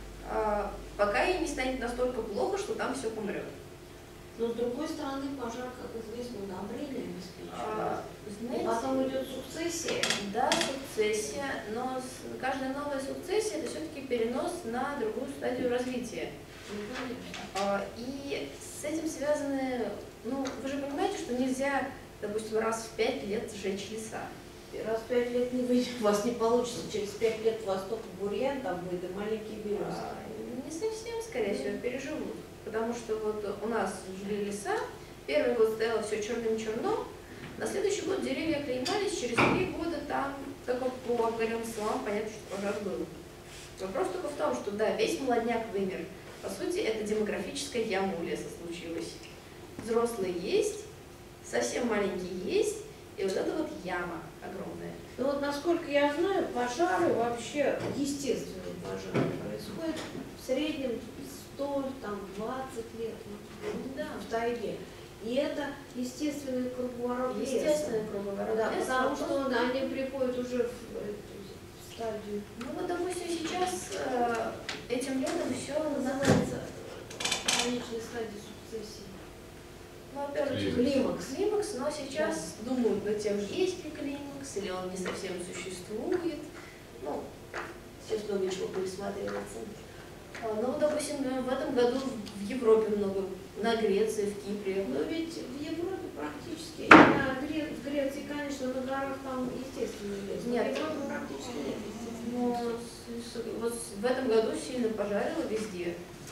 пока ей не станет настолько плохо, что там все помрет. Но с другой стороны, пожар, как известно, удобрение обеспечивает. И Знаете, потом идет сукцессия. да, сукцессия, но каждая новая сукцессия это все-таки перенос на другую стадию развития. Ну, конечно. И с этим связаны, ну, вы же понимаете, что нельзя, допустим, раз в 5 лет сжечь леса. И раз в 5 лет не выйдет, у вас не получится. Через 5 лет у вас только бурьян там будет и маленькие березы. Не совсем, скорее всего, переживут. Потому что вот у нас жгли леса, первый год стояло все черным-черно, на следующий год деревья оклеймались, через 3 года там, только по обгорелым стволам, понятно, что пожар был. Вопрос только в том, что да, весь молодняк вымер. По сути, это демографическая яма у леса случилась. Взрослые есть, совсем маленькие есть, и вот это вот яма огромная. Ну вот, насколько я знаю, пожары вообще, естественные пожары, происходят в среднем 100, там, 20 лет Да. в тайге. И это естественный круговорот леса. Естественный круговорот Да, леса, потому просто- что они приходят уже в эту стадию. Ну вот, допустим, сейчас этим летом все Называется конечной стадии сукцессии. ну, во-первых, Климакс. климакс, но сейчас думают над тем, есть ли климакс, или он не совсем существует. Ну, сейчас много чего пересматривается. Ну, допустим, в этом году в Европе много, на Греции, в Кипре. Но ведь в Европе практически, и в Греции, конечно, на горах там естественный лес. но Нет. в Европе практически нет естественного Но леса. вот в этом году сильно пожарило везде.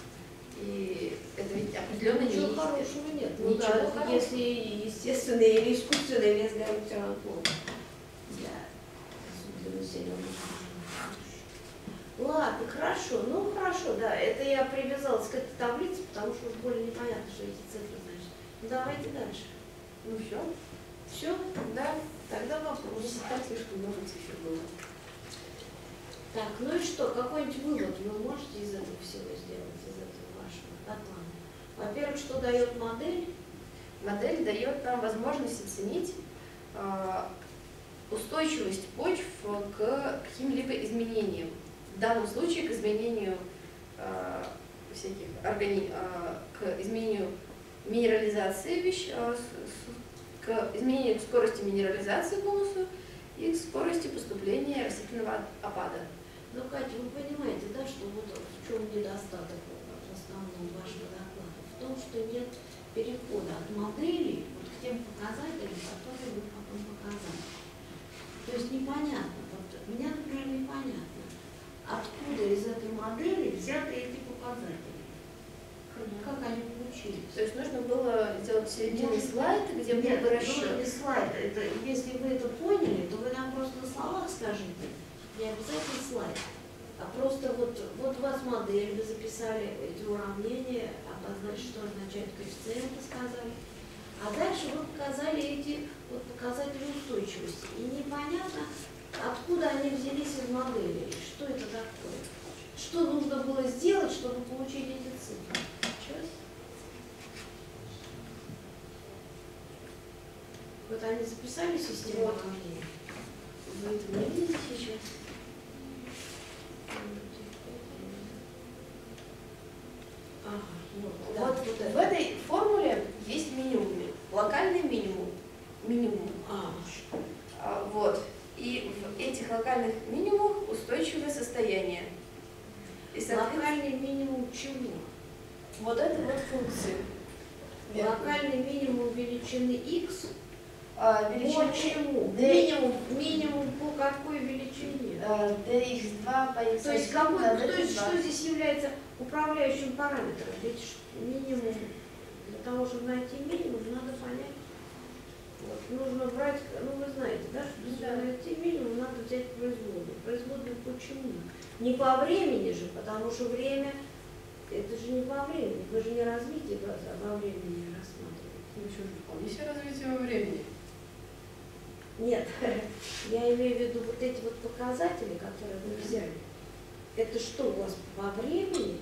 И это ведь определенно не Ничего есть. хорошего нет. Ну Ничего да, хорошего. если естественный или искусственный лес горит, все равно плохо. Да. Особенно населенных. Ладно, хорошо. Ну хорошо, да. Это я привязалась к этой таблице, потому что уж более непонятно, что эти цифры значат. Ну давайте дальше. Ну все, Все? да. Тогда вопрос. Если так слишком много цифр было. Так, ну и что, какой-нибудь вывод вы можете из этого всего сделать, из этого вашего доклада? Во-первых, что дает модель? Модель дает нам возможность оценить устойчивость почв к каким-либо изменениям. В данном случае к изменению всяких к изменению минерализации к изменению скорости минерализации гумуса и к скорости поступления растительного опада. Ну, Катя, вы понимаете, да, что вот в чем недостаток в основном вашего доклада? В том, что нет перехода от моделей вот к тем показателям, которые вы потом показали. То есть непонятно, вот мне, например, непонятно, откуда из этой модели взяты эти показатели. учились. То есть нужно было сделать серединный слайд, где был Нет, бы это расчет. не слайд. Это, если вы это поняли, то вы нам просто на словах скажите. Не обязательно слайд. А просто вот у вас модель, вы записали эти уравнения, обозначили, что означают коэффициенты, сказали. А дальше вы показали эти вот показатели устойчивости. И непонятно, откуда они взялись из модели, и что это такое. Что нужно было сделать, чтобы получить эти цифры? Сейчас. Вот они записали систему Вот. уравнений. Вы это не видите сейчас? Ага, вот, Вот да, в этой формуле есть минимумы. Локальный минимум. Минимум. Вот. И в этих локальных минимумах устойчивое состояние. И, соответственно, локальный минимум чего? вот это вот функции. Локальный минимум величины x Величина по чему? d, Минимум по какой величине? dx2 по x1 То есть, на то dx2. есть что здесь является управляющим параметром? Ведь минимум, для того, чтобы найти минимум, надо понять. Вот, нужно брать, ну вы знаете, да, что Да. чтобы найти минимум, надо взять производную. Производную почему? Не по времени же, потому что время, это же не по времени, вы же не развитие во времени рассматриваете. Ну что, вполне себе развитие во времени. Нет, я имею в виду вот эти вот показатели, которые вы взяли. Это что у вас по времени?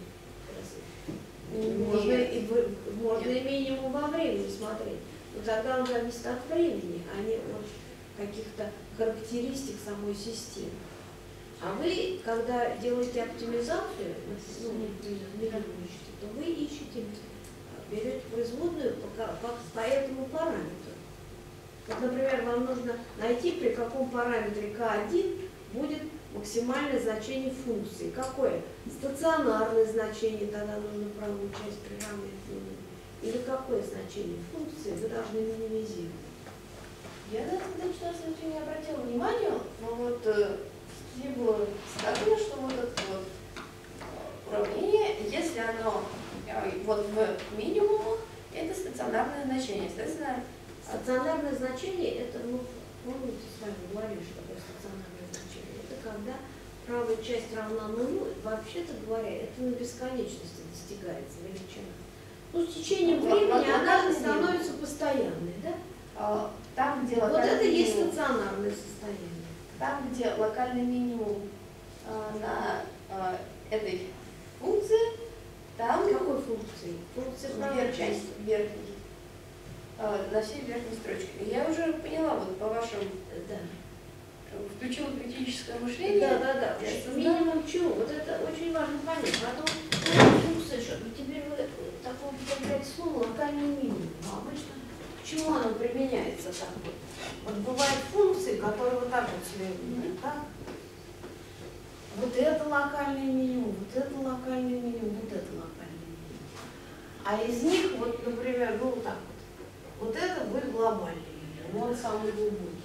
Можно и, можно и минимум во времени смотреть. Но тогда он зависит от времени, а не от каких-то характеристик самой системы. А вы, когда делаете оптимизацию, ну, минимумище, то вы ищете, берете производную по этому параметру. Вот, например, вам нужно найти, при каком параметре К1 будет максимальное значение функции. Какое? Стационарное значение, тогда нужно правую часть приравнивать. Или какое значение функции вы должны минимизировать. Я на это начала не обратила внимания, но вот где было сказано, что вот это вот уравнение, если оно вот в минимумах, это стационарное значение. Соответственно, Стационарное значение это, ну, помните, с вами говорили, что такое стационарное значение. Это когда правая часть равна нулю, вообще-то говоря, это на бесконечности достигается величина. Ну, с течением времени она становится постоянной, да? там, где Вот локальный это есть минимум, стационарное состояние. там, где локальный минимум на этой функции, там Какой функции? Функция правой части. верхней, на всей верхней строчке. Я уже поняла, вот по вашим, Да. включила критическое мышление. Да. Я Минимум чего? Вот это очень важно понять. Потом функция, что теперь вы такое употребляете слово локальный минимум. А обычно к чему оно применяется так вот? Вот бывают функции, которые вот так вот себя ведут, да? Вот это локальный минимум, вот это локальный минимум, вот это локальный минимум. А из них, вот, например, ну вот так вот. Вот это будет глобальный минимум, он самый глубокий.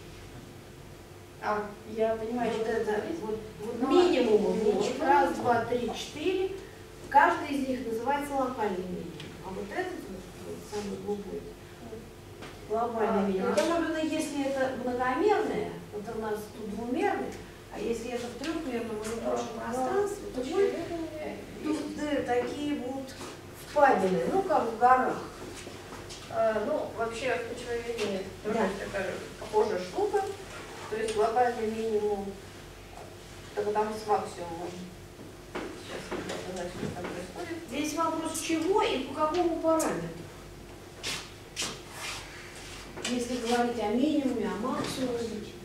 Я понимаю, Вот что это это вот минимум, вот раз, два, три, четыре. Каждый из них называется локальный минимум. А вот этот вот самый глубокий глобальный минимум. Особенно если это многомерное, вот у нас тут двумерное, а если это в трехмерном или прошлом пространстве, то тут такие будут впадины, ну как в горах. Ну, вообще в почвоведении тоже Да. есть такая похожая штука. То есть глобальный минимум, только там с максимумом. Сейчас я буду показать, что там происходит. Здесь вопрос чего и по какому параметру. Если говорить о минимуме, о максимуме.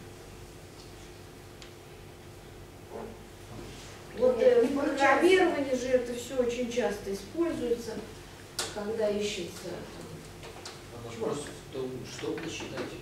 Вот в программировании же это все очень часто используется, когда ищется. Вопрос в том, что вы считаете.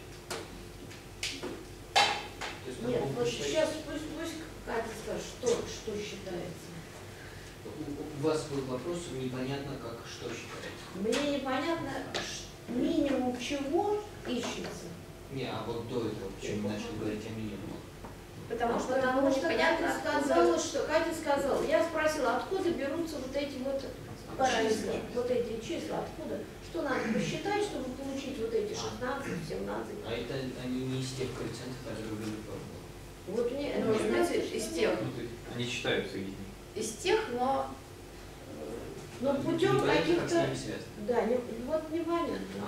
То есть, Нет, каком вот вы считаете? сейчас пусть Катя скажет, что считается. У вас был вопрос, непонятно, как что считаете. Мне непонятно, минимум чего ищется. Не, а вот до этого, почему мы начали говорить о минимумах? Потому что Катя непонятно, сказала, что Катя сказала, я спросила, откуда берутся вот эти вот параметры, вот эти числа, откуда? Что надо посчитать, чтобы получить вот эти 16, 17? А это они не из тех коэффициентов, которые были в формуле. Вот мне Ну, знаете, из тех. Ну, то есть они считаются из них. Из тех, но путем Непонятно, как с каких-то... ними связано. Да, вот непонятно.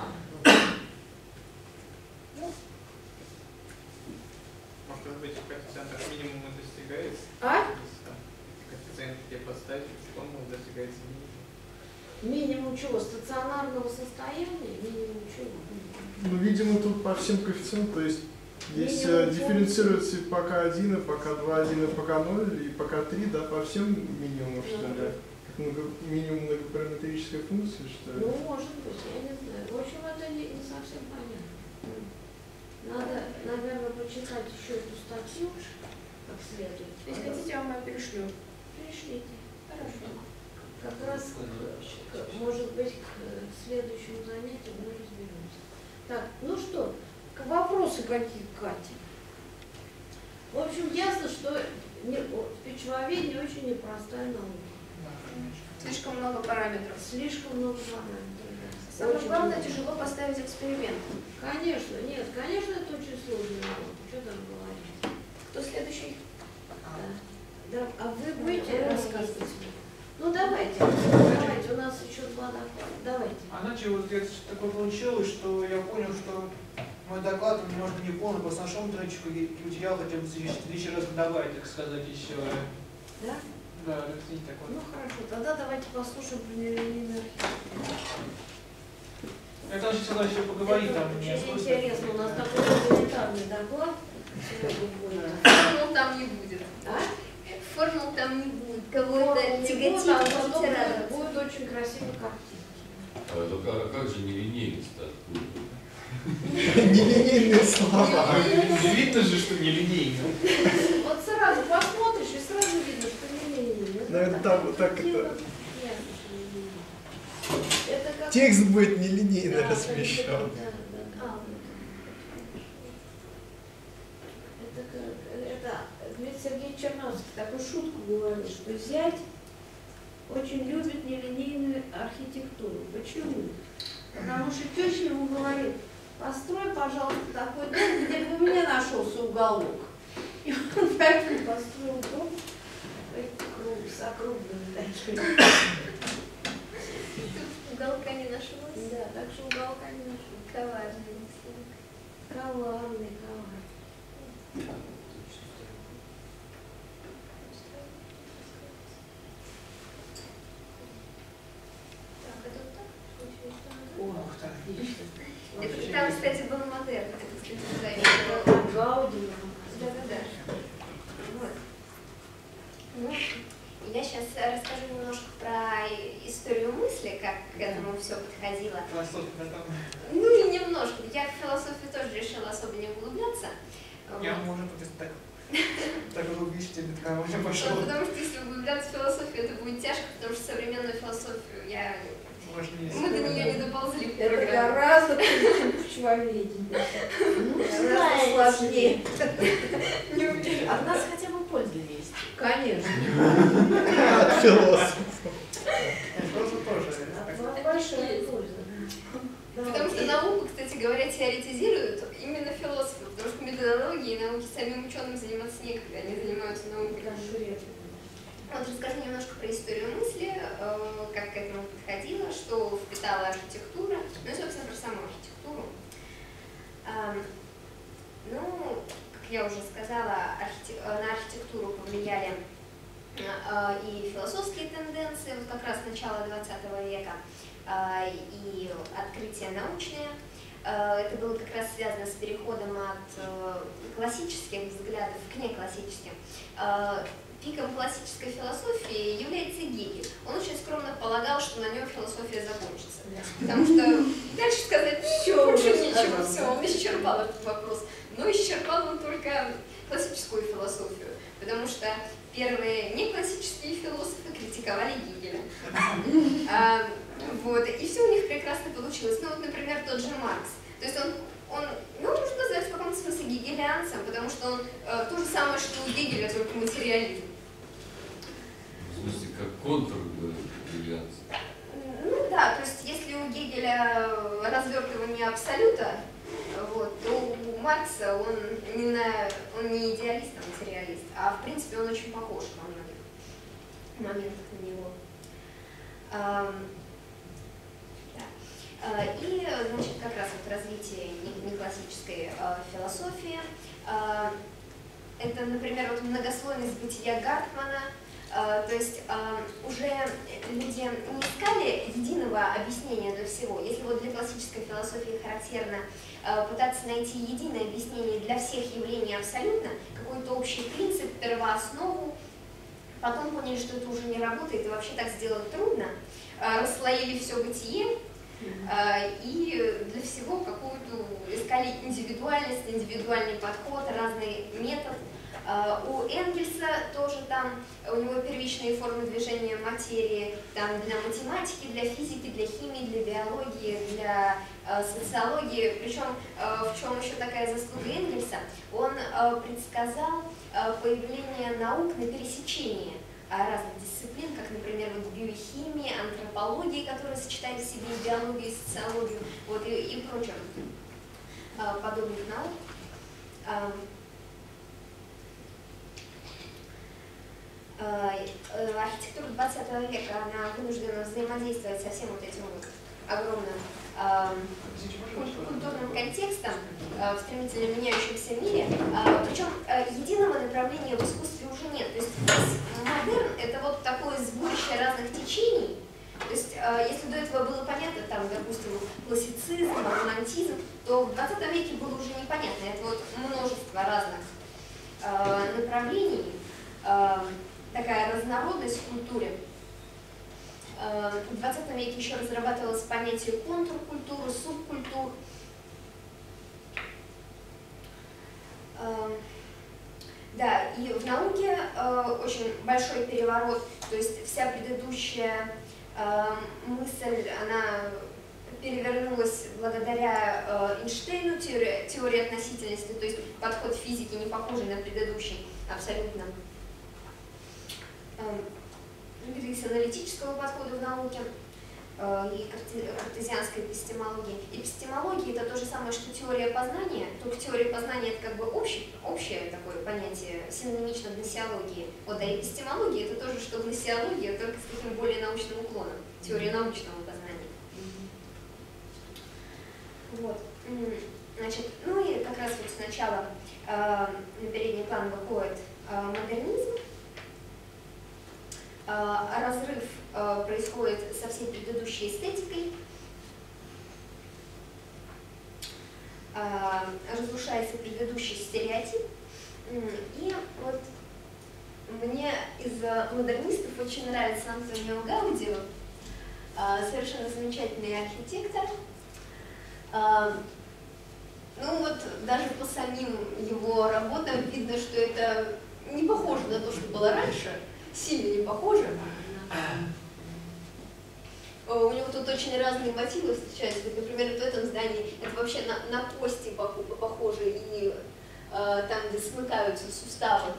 Может, в этих коэффициентах минимум достигается? А? Коэффициент где поставить, формула достигается минимум. Минимум чего? Стационарного состояния? Минимум чего? Ну, видимо, тут по всем коэффициентам, то есть Минимум дифференцируется и пока 1, и пока 2, 1, и пока 0, и пока 3, да, по всем минимумам, что ли? Минимум многопараметрической функции, что ли? Ну, может быть, я не знаю. В общем, это не совсем понятно. Надо, наверное, почитать еще эту статью как следует. если хотите, я вам ее перешлю. Пришлите. Хорошо. Как раз, может быть, к следующему занятию мы разберемся. Так, ну что, вопросы какие, Катя? В общем, ясно, что пищеварение очень непростая наука. Слишком много параметров. Слишком много параметров. Да. Самое Очень главное, много. тяжело поставить эксперимент. Конечно, нет, конечно, это очень сложная наука. Что там говорить? Кто следующий? Да. Да. А вы будете рассказывать? Ну давайте, у нас еще 2 доклада. Давайте. А иначе вот такое получилось, что я понял, что мой доклад он немножко не полный, по нашему тречку и материал хотя бы еще раз добавить, так сказать, еще. Да? Да, объяснить такое. Ну хорошо, тогда давайте послушаем про нелинейную архитектуру. Это очень всегда еще поговорить там. мне Очень свойственно. интересно, у нас такой гуманитарный доклад сегодня будет. Формул там не будет. А? Формул там не будет. Формул Кого-то не тяготит, будет, а можете потом радоваться. будет очень красивая картинка. А как же нелинейность-то? Нелинейные слова. Видно же, что нелинейно. Вот сразу посмотришь и сразу видно, что нелинейно. Наверное, там вот так это... Это как... Текст будет нелинейно Да, размещен. да, да. Это Дмитрий Сергеевич Черновский такую шутку говорил, что зять очень любит нелинейную архитектуру. Почему? Потому что теща ему говорит: построй, пожалуйста, такой дом, где бы у меня нашелся уголок. И он поэтому построил дом с округлыми такими. Уголка не нашлось. Да, так что уголка не нашел. Коварный. Коварный. Так, это вот так? О, отлично. Это, там, кстати, был модерн. Это, кстати, Это Гауди. да. Вот. Ну, я сейчас расскажу немножко про историю мысли, как к этому все подходило. Философия там. Ну и немножко. Я в философию тоже решила особо не углубляться. Я, Вот. может быть, так углубишься, тебе такая уже пошел. Потому что если углубляться в философию, это будет тяжко, потому что современную философию мы до нее не доползли. Это гораздо хуже, чем пчеловедение. Гораздо сложнее. Не уверена. А у нас хотя бы польза есть. Конечно. От философа. Большая польза. Потому что науку, кстати говоря, теоретизируют именно философы, потому что методологией науки самим ученым заниматься некогда, они занимаются наукой. Вот расскажу немножко про историю мысли, как к этому подходила, что впитала архитектура, ну и, собственно, про саму архитектуру. Ну, как я уже сказала, на архитектуру повлияли и философские тенденции, вот как раз начало 20 века, и открытие научное. Это было как раз связано с переходом от классических взглядов к неклассическим. Пиком классической философии является Гегель. Он очень скромно полагал, что на нем философия закончится. Потому что дальше сказать больше ничего, все, он исчерпал этот вопрос. Но исчерпал он только классическую философию, потому что первые неклассические философы критиковали Гегеля. Вот, и все у них прекрасно получилось. Ну вот, например, тот же Маркс. То есть он, ну, можно назвать в каком-то смысле гегелианцем, потому что он то же самое, что у Гегеля, только материализм. В смысле, как контр-гегелианцы. Гегеля развертывание абсолюта, вот, то у Маркса он не идеалист, а материалист, а в принципе он очень похож во многих моментах на него. И, значит, как раз вот развитие неклассической философии. Это, например, вот многослойность бытия Гартмана. То есть уже люди не искали единого объяснения для всего. Если вот для классической философии характерно пытаться найти единое объяснение для всех явлений абсолютно, какой-то общий принцип, первооснову, потом поняли, что это уже не работает и вообще так сделать трудно, расслоили все бытие и для всего какую-то искали индивидуальность, индивидуальный подход, разный метод. У Энгельса тоже там, у него первичные формы движения материи, там для математики, для физики, для химии, для биологии, для социологии. Причем в чем еще такая заслуга Энгельса? Он предсказал появление наук на пересечении разных дисциплин, как, например, вот биохимии, антропологии, которые сочетают в себе и биологию, и социологию, вот, и прочих подобных наук. Архитектура 20 века, она вынуждена взаимодействовать со всем вот этим вот огромным культурным контекстом в стремительно меняющемся мире. Причем единого направления в искусстве уже нет. То есть модерн — это вот такое сборище разных течений. То есть если до этого было понятно, там, допустим, классицизм, романтизм, то в 20 веке было уже непонятно. Это вот множество разных направлений. Такая разнородность в культуре. В 20 веке еще разрабатывалось понятие контркультуры, субкультур. Да, и в науке очень большой переворот, то есть вся предыдущая мысль, она перевернулась благодаря Эйнштейну, теории относительности, то есть подход физики не похожий на предыдущий абсолютно. Двигались аналитического подхода в науке и картезианской эпистемологии. Эпистемология — это то же самое, что теория познания, только теория познания — это как бы общее такое понятие, синонимично гносеологии. Вот, а эпистемология — это тоже, что гносеология, только с таким более научным уклоном, теория научного познания. Вот. Значит, ну и как раз вот сначала на передний план выходит модернизм. Разрыв происходит со всей предыдущей эстетикой, разрушается предыдущий стереотип. И вот мне из модернистов очень нравится Антонио Гаудио, совершенно замечательный архитектор. Ну вот даже по самим его работам видно, что это не похоже на то, что было раньше. Сильно не похоже. У него тут очень разные мотивы встречаются. Вот, например, в этом здании это вообще на кости похоже, и там, где смыкаются суставы.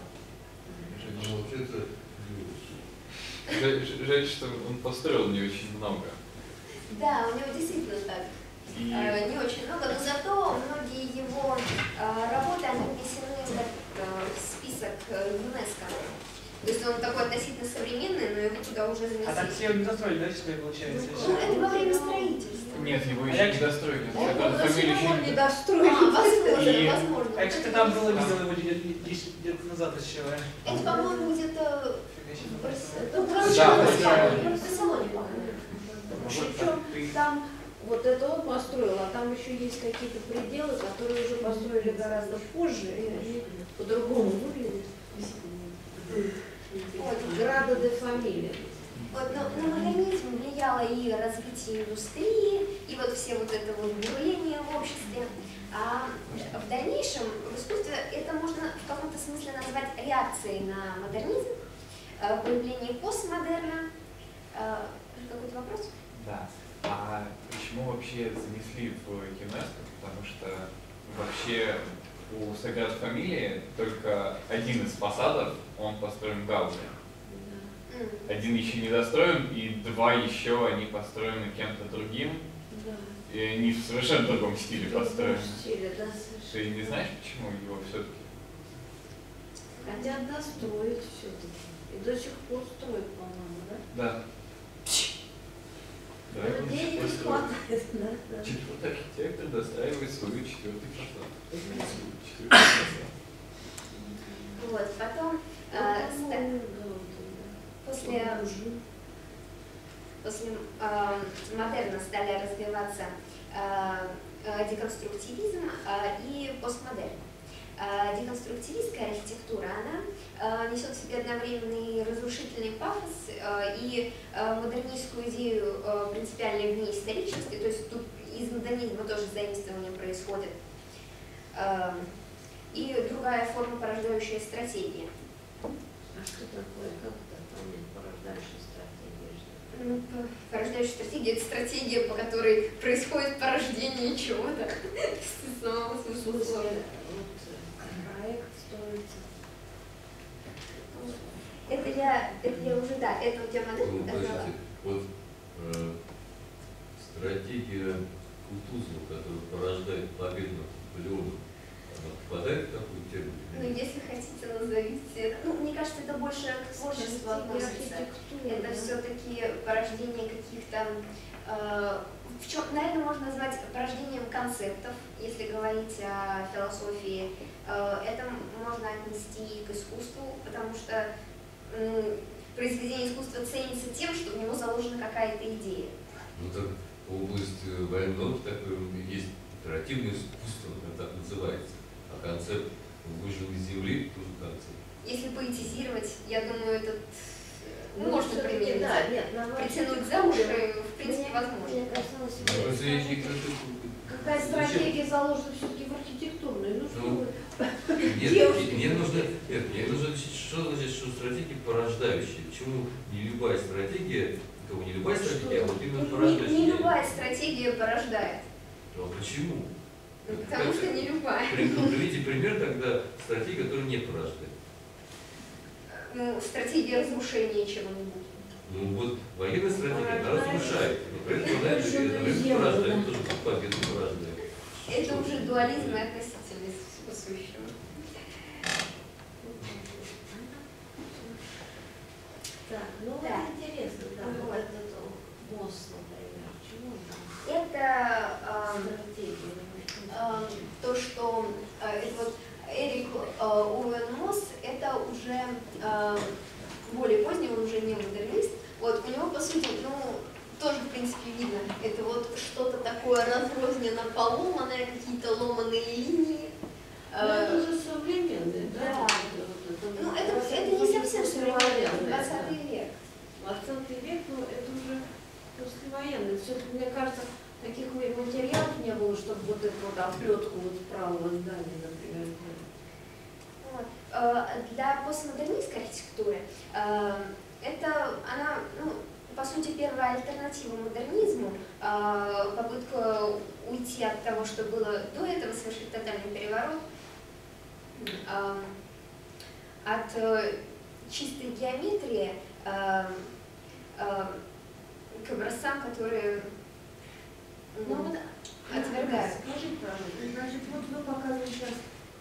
Жаль, что он построил не очень много. Да, у него действительно так. Не очень много, но зато многие его работы, они внесены в список ЮНЕСКО. То есть он такой относительно современный, но его туда уже занесли. А так все его не достроили, да, теперь получается? Ну, это во время строительства. Нет, его еще не достроили. Он до сих пор не Возможно, возможно. А что там было видел его 10 лет назад еще? Это, по-моему, где-то в Барселоне, по-моему. Причем там вот это он построил, а там еще есть какие-то пределы, которые уже построили гораздо позже, и они по-другому выглядят. Града де Фамилия. Вот, на модернизм влияло и развитие индустрии, и вот все вот это вот бурление в обществе. А в дальнейшем в искусстве это можно в каком-то смысле назвать реакцией на модернизм, появление постмодерна. Какой-то вопрос? Да. А почему вообще занесли в ЮНЕСКО? Потому что вообще у Саград Фамилии только один из фасадов, он построен Гаудио. Один еще не достроен, и два еще они построены кем-то другим, Да. и они в совершенно другом стиле В другом построены. стиле, да, Ты совершенно. не знаешь, почему его все-таки? Хотят достроить все-таки. И до сих пор строят, по-моему, да? Да. Да, Но он до сих денег пор не строит. хватает, да, да. Четвертый архитектор достраивает свой четвертый фасад. Четвертый фасад. Вот, потом, Ну, ста- по-моему, да, вот, после, да. Нужен. после модерна стали развиваться деконструктивизм и постмодерн. Деконструктивистская архитектура, она несет в себе одновременный разрушительный пафос и модернистскую идею принципиальной вне историчности, то есть тут из модернизма тоже заимствование происходит. И другая форма, порождающая стратегии. А что такое? Как это понять? Порождающая стратегия? Что? Ну, порождающая стратегия – это стратегия, по которой происходит порождение чего-то. Самого В смысла смысле, слова. вот проект строится. Это я уже, да, это у тебя модель Ну, показала. подождите, вот стратегия Кутузова, которая порождает победу над Наполеоном, она попадает в такую тему? Ну, если хотите, назовите. Ну, мне кажется, это больше к творчеству относится. Архитектура. Это все-таки порождение каких-то, наверное, можно назвать порождением концептов, если говорить о философии. Это можно отнести к искусству, потому что произведение искусства ценится тем, что в него заложена какая-то идея. Ну так область военного такой есть оперативное искусство, оно так называется, а концепт выжил из земли тоже концепт. Если поэтизировать, я думаю, этот Ну, можно всё-таки, применить. да, нет, Притянуть за уши, в принципе, Мне возможно. кажется, на Ну, сегодня это я не хочу. какая стратегия заложена все-таки в архитектурной? Ну, что вы? Мне нужно решить, что значит, что стратегия порождающая. Почему не любая стратегия, не любая стратегия, а вот именно порождающая. Не любая стратегия порождает. Ну, а почему? Ну, потому что не любая. Приведите пример тогда стратегии, которая не порождает. Ну, стратегия разрушения чего-нибудь. Ну вот военная стратегия, она разрушает. Но при этом она Землю, порождает, да. тоже победу порождает. Это уже дуализм и относительность всего сущего. Так, ну Да. это интересно, да, Вот. вот этот мост, например, чему там? Это Стратегия. то, что это вот Эрик Оуэн Мосс, это уже более поздний, он уже не модернист. Вот у него, по сути, ну, тоже, в принципе, видно, это вот что-то такое разрозненно поломанное, какие-то ломаные линии. Ну, это уже современный, да? Да. Ну, это не совсем современный, это 20 век. 20 век, ну, это уже послевоенный. Все-таки, мне кажется, таких материалов не было, чтобы вот эту вот оплетку вот правого здания, например, делать. Вот. Для постмодернистской архитектуры это она, ну, по сути, первая альтернатива модернизму, попытка уйти от того, что было до этого, совершить тотальный переворот, от чистой геометрии к образцам, которые Ну, вот, отвергают. скажите, пожалуйста, значит, вот вы показываете сейчас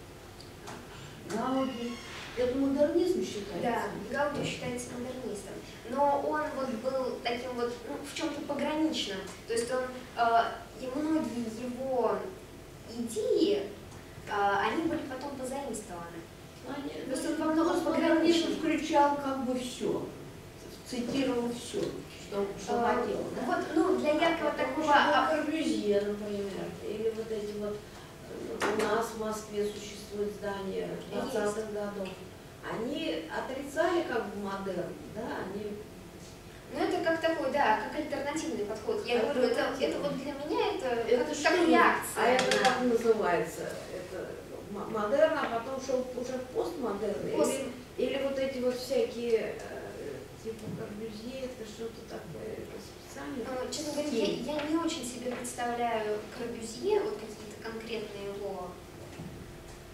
Гауди. Это модернизм считается? Да, Гауди считается модернистом, но он вот был таким вот, ну, в чем-то пограничным, то есть он, и многие его идеи, они были потом позаимствованы. Они, То есть он ну, во многом постмодернизм пограничный. включал как бы все, цитировал все, что хотел, да? Вот, ну, для яркого такого... Корбюзье, например, или вот эти вот, у нас в Москве существует здание 20-х годов. Они отрицали как бы модерн, да, они... Ну, это как такой, да, как альтернативный подход. Я говорю, это вот для меня это как что? реакция. А это на- как называется? Это модерн, а потом шел уже постмодерн? Или вот эти вот всякие, типа Корбюзье, это что-то такое, это специально? Честно говоря, я не очень себе представляю Корбюзье, вот какие-то конкретные его...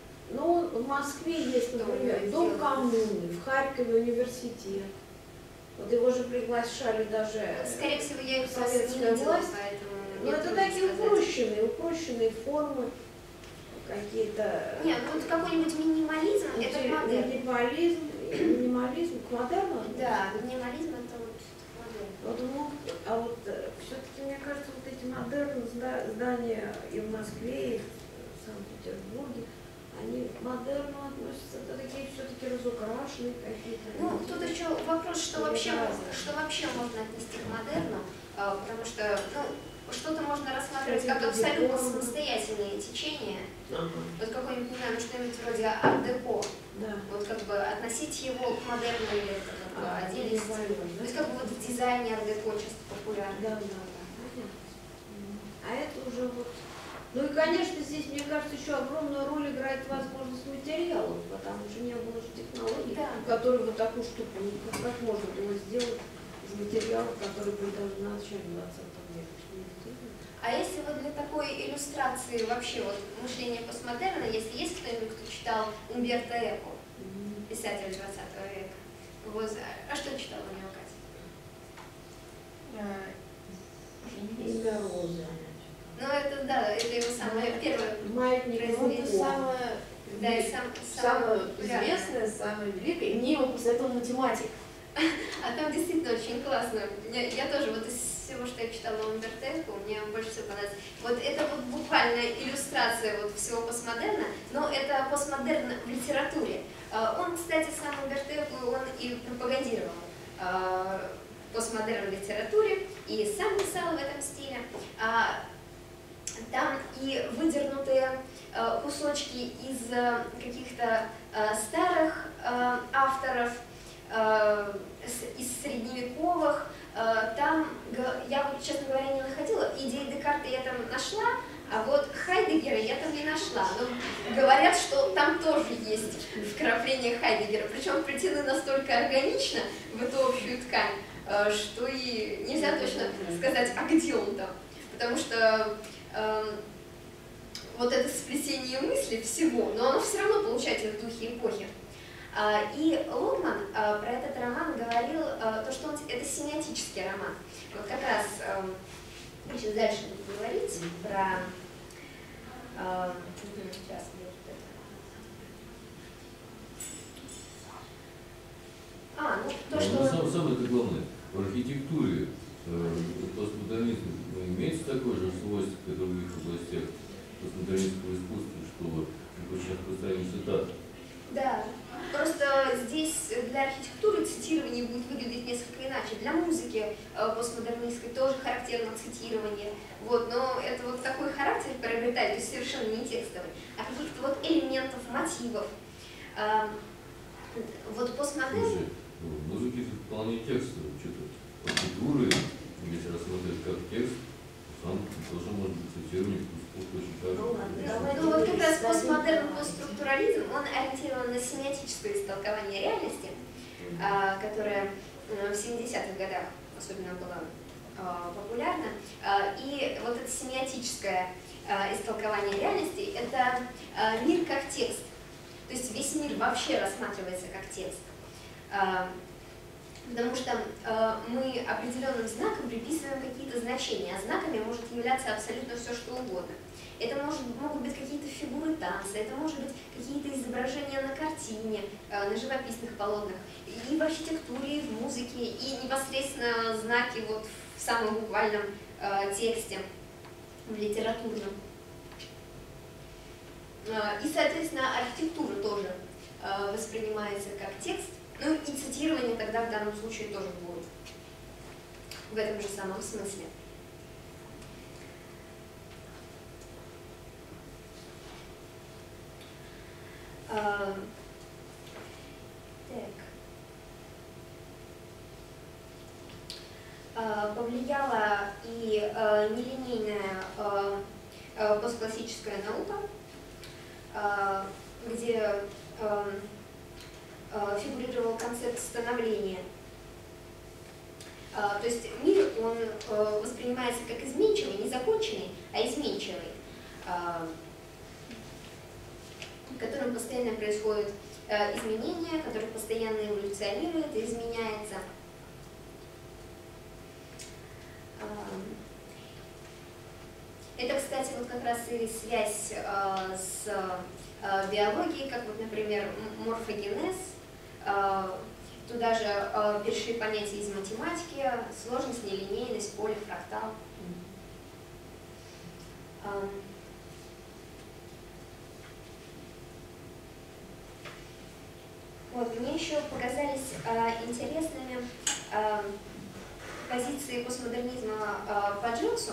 Ну, в Москве есть, например, Дом коммуны, в Харькове университет. Вот его же приглашали даже Скорее всего, я их просто не советская видела, власть. поэтому... Но мне это трудно такие сказать. упрощенные формы, какие-то... Нет, ну вот какой-нибудь минимализм, это модерн. Минимализм к модерну? Да, минимализм это вот модерн. Вот, все-таки, мне кажется, вот эти модерн здания и в Москве, и в Санкт-Петербурге, они к модерну относятся, это такие все-таки разукрашенные какие-то. Ну, тут еще вопрос, что вообще можно отнести к модерну, потому что, ну, что-то можно рассматривать как абсолютно самостоятельные течения. Вот какой-нибудь, не знаю, ну что-нибудь вроде арт-деко. Да. Вот как бы относить его к модерну или это как бы отдельно. То есть как бы вот в дизайне арт-деко часто популярно. Да, понятно. А это уже вот... Ну и, конечно, здесь, мне кажется, еще огромную роль играет возможность материалов, потому что не было же технологий, которые вот такую штуку, как можно было сделать из материалов, которые были даже в начале 20 века. А если вот для такой иллюстрации вообще вот мышления постмодерна, если есть кто-нибудь, кто читал Умберто Эко, писатель 20 века, вот, а что читала у него, Катя? Имя Розы. Ну это да, это его самое первое Маятник произведение. Это самое, Да, и самое популярное. известное, самое великое. И мне его посоветовал математик. А там действительно очень классно. Я тоже вот из всего, что я читала Умберто Эко, мне больше всего понравилось. Вот это вот буквально иллюстрация вот всего постмодерна, но это постмодерн в литературе. Он, кстати, сам Умберто Эко, он и пропагандировал постмодерн в литературе, и сам писал в этом стиле. Там и выдернутые кусочки из каких-то старых авторов, из средневековых. Там, я вот, честно говоря, не находила. Идеи Декарта я там нашла, а вот Хайдеггера я там не нашла. Но говорят, что там тоже есть вкрапление Хайдеггера. Причем вплетены настолько органично в эту общую ткань, что и нельзя точно сказать, а где он там. Потому что вот это сплетение мыслей всего, но оно все равно получается в духе эпохи. И Лотман про этот роман говорил, то, что это семиотический роман. Вот как раз, сейчас дальше буду говорить про... Сейчас, ну то, что... Самое главное, в архитектуре постмодернизм имеется такое же свойство, как и в других областях постмодернистского искусства, что очень распространен цитат. Да, просто здесь для архитектуры цитирование будет выглядеть несколько иначе. Для музыки постмодернистской тоже характерно цитирование. Вот, но это вот такой характер приобретает, то есть совершенно не текстовый, а каких-то вот элементов, мотивов. Вот постмодерн... Слушай, в музыке это вполне текстовое, что-то партитуры, если рассмотреть как текст, сам тоже может быть цитирование очень хорошо. Ну вот как раз постмодерн, постструктурализм, он ориентирован на семиотическое истолкование реальности, которое в 70-х годах особенно было популярно. И вот это семиотическое истолкование реальности – это мир как текст. То есть весь мир вообще рассматривается как текст. Потому что мы определенным знаком приписываем какие-то значения, а знаками может являться абсолютно все, что угодно. Это могут быть какие-то фигуры танца, это может быть какие-то изображения на картине, на живописных полотнах, и в архитектуре, и в музыке, и непосредственно знаки вот в самом буквальном тексте, в литературном. И, соответственно, архитектура тоже воспринимается как текст. Ну и цитирование тогда в данном случае тоже будет в этом же самом смысле. Повлияла и нелинейная постклассическая наука, где фигурировал концепт становления. То есть мир, он воспринимается как изменчивый, не законченный, а изменчивый, в котором постоянно происходят изменения, который постоянно эволюционирует и изменяется. Это, кстати, вот как раз и связь с биологией, как вот, например, морфогенез. Туда же перешли понятия из математики: сложность, нелинейность, поле, фрактал. Вот, мне еще показались интересными позиции постмодернизма по Джонсу,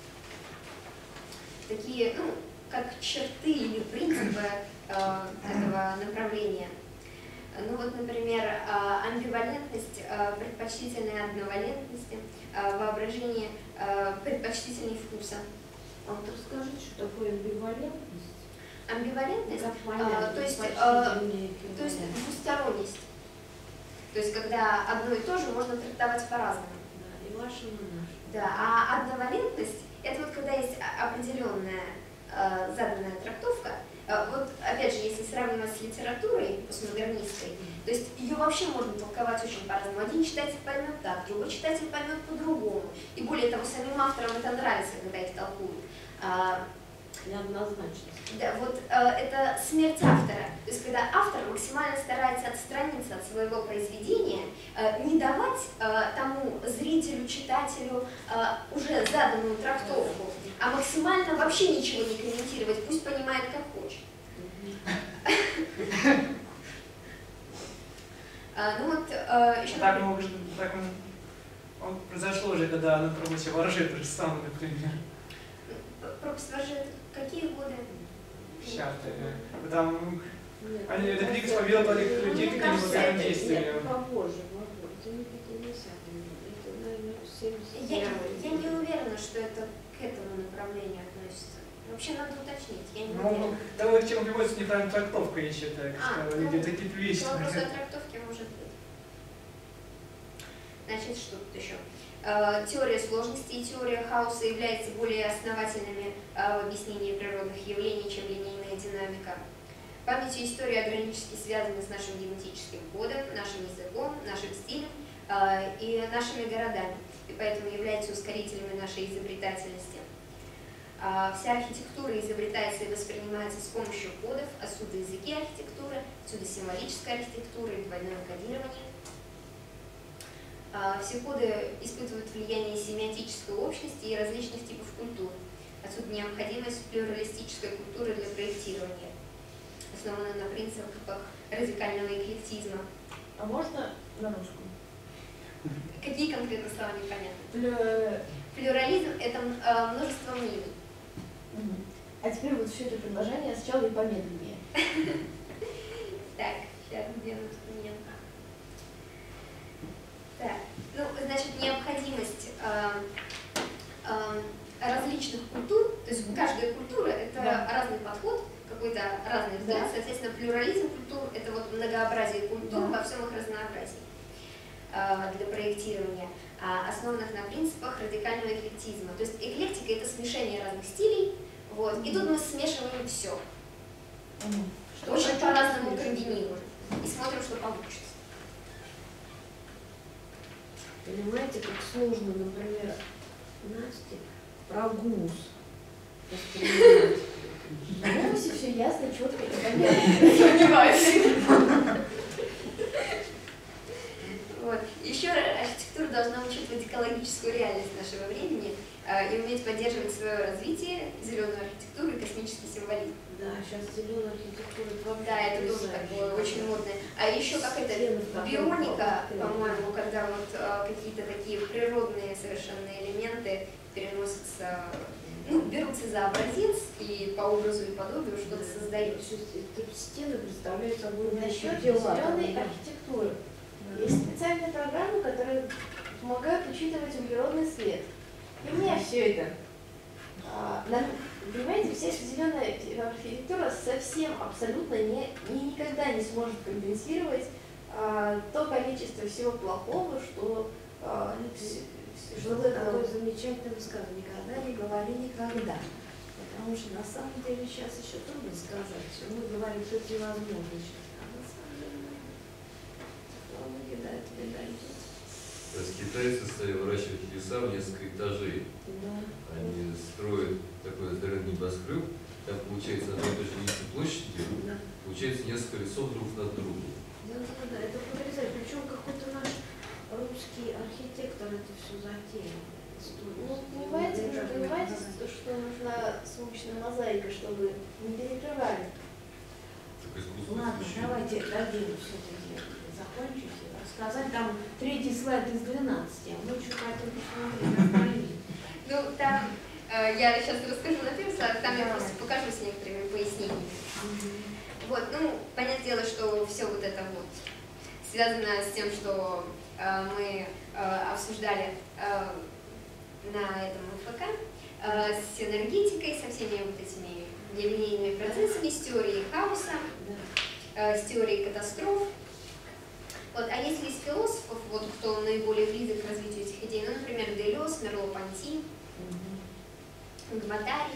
такие, ну, как черты или принципы этого направления. Ну вот, например, амбивалентность, предпочтительная одновалентности, воображение предпочтительней вкуса. А вот расскажите, что такое амбивалентность? Амбивалентность, Как понять, то есть предпочтительнее двусторонность. То есть когда одно и то же можно трактовать по-разному. Да, и ваше, и наше. Да, а одновалентность — это вот когда есть определенная заданная трактовка. Вот опять же, если сравнивать с литературой постмодернистской, то есть ее вообще можно толковать очень по-разному. Один читатель поймет так, другой читатель поймет по-другому. И более того, самим авторам это нравится, когда их толкуют. Неоднозначно. Да, вот это смерть автора. То есть когда автор максимально старается отстраниться от своего произведения, не давать тому зрителю, читателю уже заданную трактовку, а максимально вообще ничего не комментировать, пусть понимает, как хочет. Ну вот еще... Так произошло уже, когда на пробусе воржи то же самое, например. Пропасть воржи — это какие годы? 50-е. Там Нет, эта книга споведала людей мне какими-то кажется, это взаимодействиями. Нет, попозже. Это не 50-е, это, наверное, 70-е. Я не уверена, что это к этому направлению относится. Вообще надо уточнить, я не Ну, уверена. того, к чему приводится неправильная трактовка, я считаю, Ну, какие-то вещи. Вопрос о трактовке может быть. Значит, что тут еще? Теория сложности и теория хаоса являются более основательными в объяснении природных явлений, чем линейная динамика. Память и история органически связаны с нашим генетическим кодом, нашим языком, нашим стилем и нашими городами, и поэтому являются ускорителями нашей изобретательности. Вся архитектура изобретается и воспринимается с помощью кодов, отсюда языки архитектуры, отсюда символическая архитектура и двойное кодирование. Все коды испытывают влияние семиотической общности и различных типов культур. Отсюда необходимость плюралистической культуры для проектирования, основанной на принципах радикального эклектизма. А можно на русском? Какие конкретно слова непонятны? Плюрализм — это множество мнений. А теперь вот все это предложение сначала и помедленнее. Так, сейчас где у нас момент. Так, ну, значит, необходимость различных культур, то есть каждая культура — это разный подход, какой-то разный взгляд, соответственно, плюрализм культур — это вот многообразие культур во всем их разнообразии для проектирования, основанных на принципах радикального эклектизма. То есть эклектика — это смешение разных стилей, вот, и тут мы смешиваем все. Очень по-разному комбинируем и смотрим, что получится. Понимаете, как сложно, например, Насте про гумус воспринимать. В гумусе все ясно, четко и понятно. Сомневаюсь. Вот. Еще архитектура должна учитывать экологическую реальность нашего времени и уметь поддерживать свое развитие, зеленую архитектуру и космический символизм. Да, сейчас зеленая архитектура вообще. Да, это тоже такое очень модное. А еще как это бионика, по-моему, когда вот какие-то такие природные совершенно элементы переносятся, ну, берутся за образец и по образу и подобию что-то создают. Стены представляют собой Насчет дела. зеленой архитектуры. Есть специальные программы, которые помогают учитывать углеродный след. И у меня все это. Понимаете, вся эта зеленая архитектура совсем абсолютно никогда не сможет компенсировать то количество всего плохого, что Что такое замечательное высказывание. Никогда не говори никогда. Потому что на самом деле сейчас еще трудно сказать. Мы говорим, что это невозможно сейчас. А на самом деле, технологии до этого дойдут. То есть китайцы стали выращивать леса в несколько этажей. Они строят такой здоровый небоскреб, там получается одной и той же единицы площадью, получается несколько лесов друг над другом. Да, это потрясающе. Причем какой-то наш русский архитектор это все затеял. Ну, понимаете, что нужна солнечная мозаика, чтобы не перекрывали. Ладно, давайте дадим все-таки закончить и рассказать. Там 3-й слайд из 12, а мы еще хотим посмотреть. Ну, там я сейчас расскажу на первый слайд, там я просто покажу с некоторыми пояснениями. Вот, ну, понятное дело, что все вот это вот связано с тем, что мы обсуждали на этом ФК, с энергетикой, со всеми вот этими нелинейными процессами, с теорией хаоса, с теорией катастроф. Вот, а если из философов, вот, кто наиболее близок к развитию этих идей, ну, например, Делез, Мерло-Понти, Гваттари.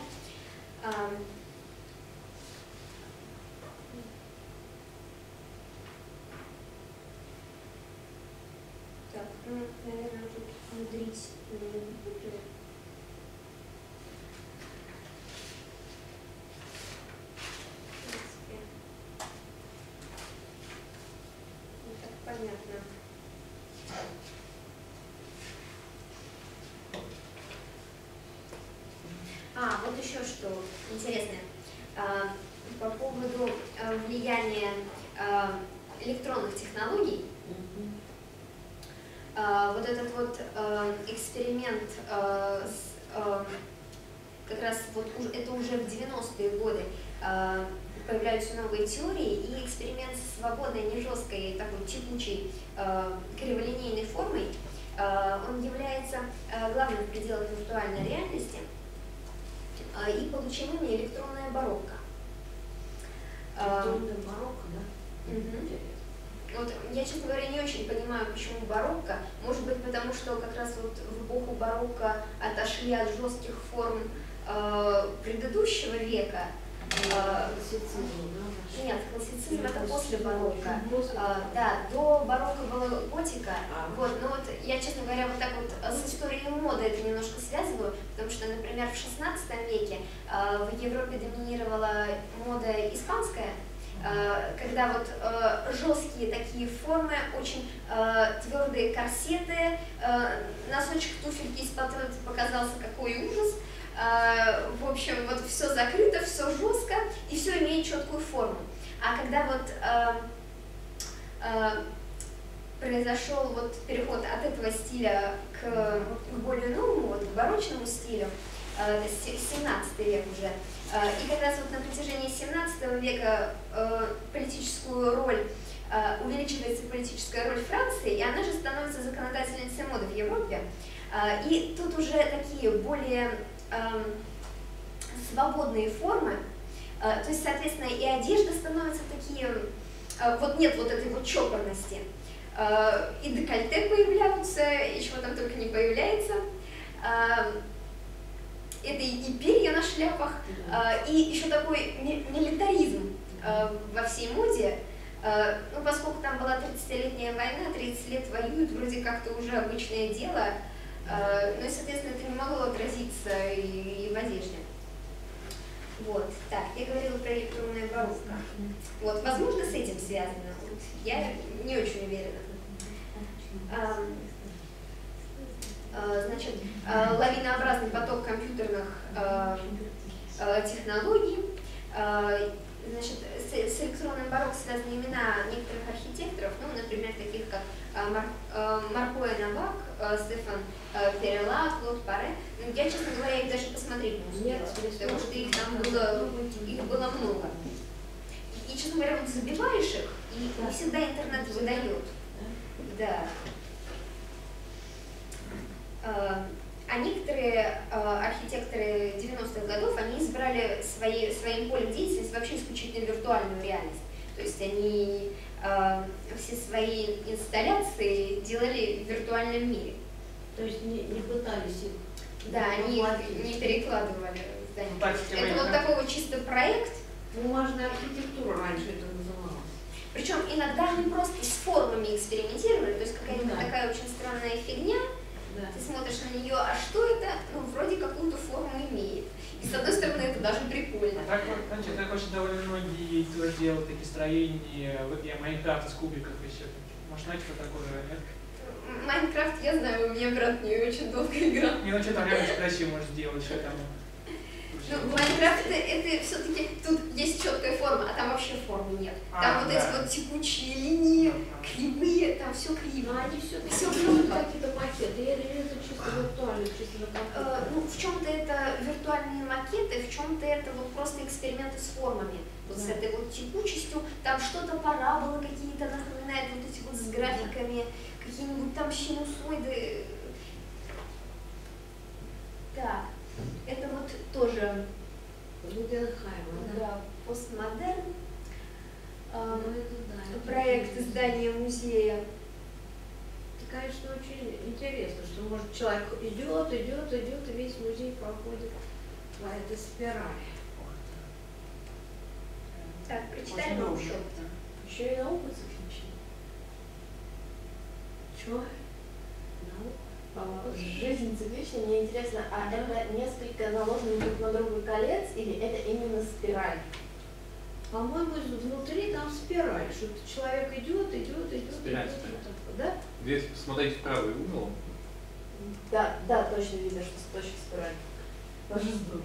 Так, ну, наверное, тут внедрить не буду. Понятно. Вот еще что интересное. По поводу влияния электронных технологий. Вот этот вот эксперимент как раз вот это уже в 90-е годы появляются новые теории, и эксперимент с свободной, не жесткой, такой текучей криволинейной формой, он является главным в пределах виртуальной реальности, и получил имя электронная барокко. Электронная барокко, да? Вот, я, честно говоря, не очень понимаю, почему барокко. Может быть, потому что как раз вот в эпоху барокко отошли от жестких форм предыдущего века. Нет, классицизм это после барокко. Да, до барокко была готика. Вот, но вот я, честно говоря, вот так вот с историей моды это немножко связываю, потому что, например, в 16 веке в Европе доминировала мода испанская, когда вот жесткие такие формы, очень твердые корсеты, носочек туфельки из-под показался какой ужас. В общем, вот все закрыто, все жестко и все имеет четкую форму. А когда вот произошел вот переход от этого стиля к более новому, вот, к барочному стилю, 17 век уже, и как раз вот на протяжении 17 века политическую роль, увеличивается политическая роль Франции, и она же становится законодательницей моды в Европе. И тут уже такие более свободные формы, то есть, соответственно, и одежда становится такие, вот нет вот этой вот чопорности, и декольте появляются, и чего там только не появляется, это и перья на шляпах, и еще такой милитаризм во всей моде, ну, поскольку там была 30-летняя война, 30 лет воюют, вроде как-то уже обычное дело, ну и, соответственно, это не могло отразиться и в одежде. Вот, так, я говорила про электронное барокко. Вот, возможно, с этим связано. Я не очень уверена. Значит, лавинообразный поток компьютерных технологий. Значит, с электронным барокко связаны имена некоторых архитекторов, ну, например, таких как Марко Эннабак, Стефан Перелла, Клод Паре. Я, честно говоря, их даже посмотреть не успела, потому что их там было много. И, честно говоря, вот забиваешь их, и не всегда интернет выдает. Да. А некоторые архитекторы 90-х годов, они избрали своим полем деятельности вообще исключительно виртуальную реальность. То есть они все свои инсталляции делали в виртуальном мире. То есть не пытались их... Да, они не перекладывали здание. Это вот такой вот чисто проект. Бумажная архитектура раньше это называлось. Причем иногда они просто с формами экспериментировали, то есть какая-нибудь Да. такая очень странная фигня, Да. ты смотришь на нее, а что это? Ну, вроде какую-то форму имеет. И с одной стороны, это даже прикольно. Так, знаете, так очень довольно многие тоже делают такие строения, вот я Майнкрафт из кубиков еще. Может, знаете, что такое, нет? Майнкрафт, я знаю, у меня брат в нее очень долго играл. Не, ну что там реально красиво можешь сделать, что там. Ну, Майнкрафт это все-таки тут есть четкая форма, а там вообще формы нет. Там вот да. эти вот текучие линии, кривые, там все криво. Но они все-таки Всё делают круто. какие-то макеты, или это чисто виртуально, чисто на компьютере? Ну, в чем-то это виртуальные макеты, в чем-то это вот просто эксперименты с формами. Вот с Да. этой вот текучестью, там что-то параболы какие-то напоминает, вот эти вот с графиками, какие-нибудь там синусоиды. Так, это вот тоже Гугенхайма, да. да, постмодерн, Ну, это да. это проект интересно. издания музея. Это, конечно, очень интересно, что, может, человек идет, и весь музей проходит по этой спирали. Так, прочитали Очень науку? долго. Еще и науку цикличную. Чего? Наука. Жизнь цикличная, мне интересно, а это несколько наложенных друг на друга колец или это именно спираль? По-моему, внутри там спираль, что человек идет, Спираль, вот спираль. так вот, да? Если посмотреть в правый угол, Да, да, точно видно, что точно спираль. Тоже здорово.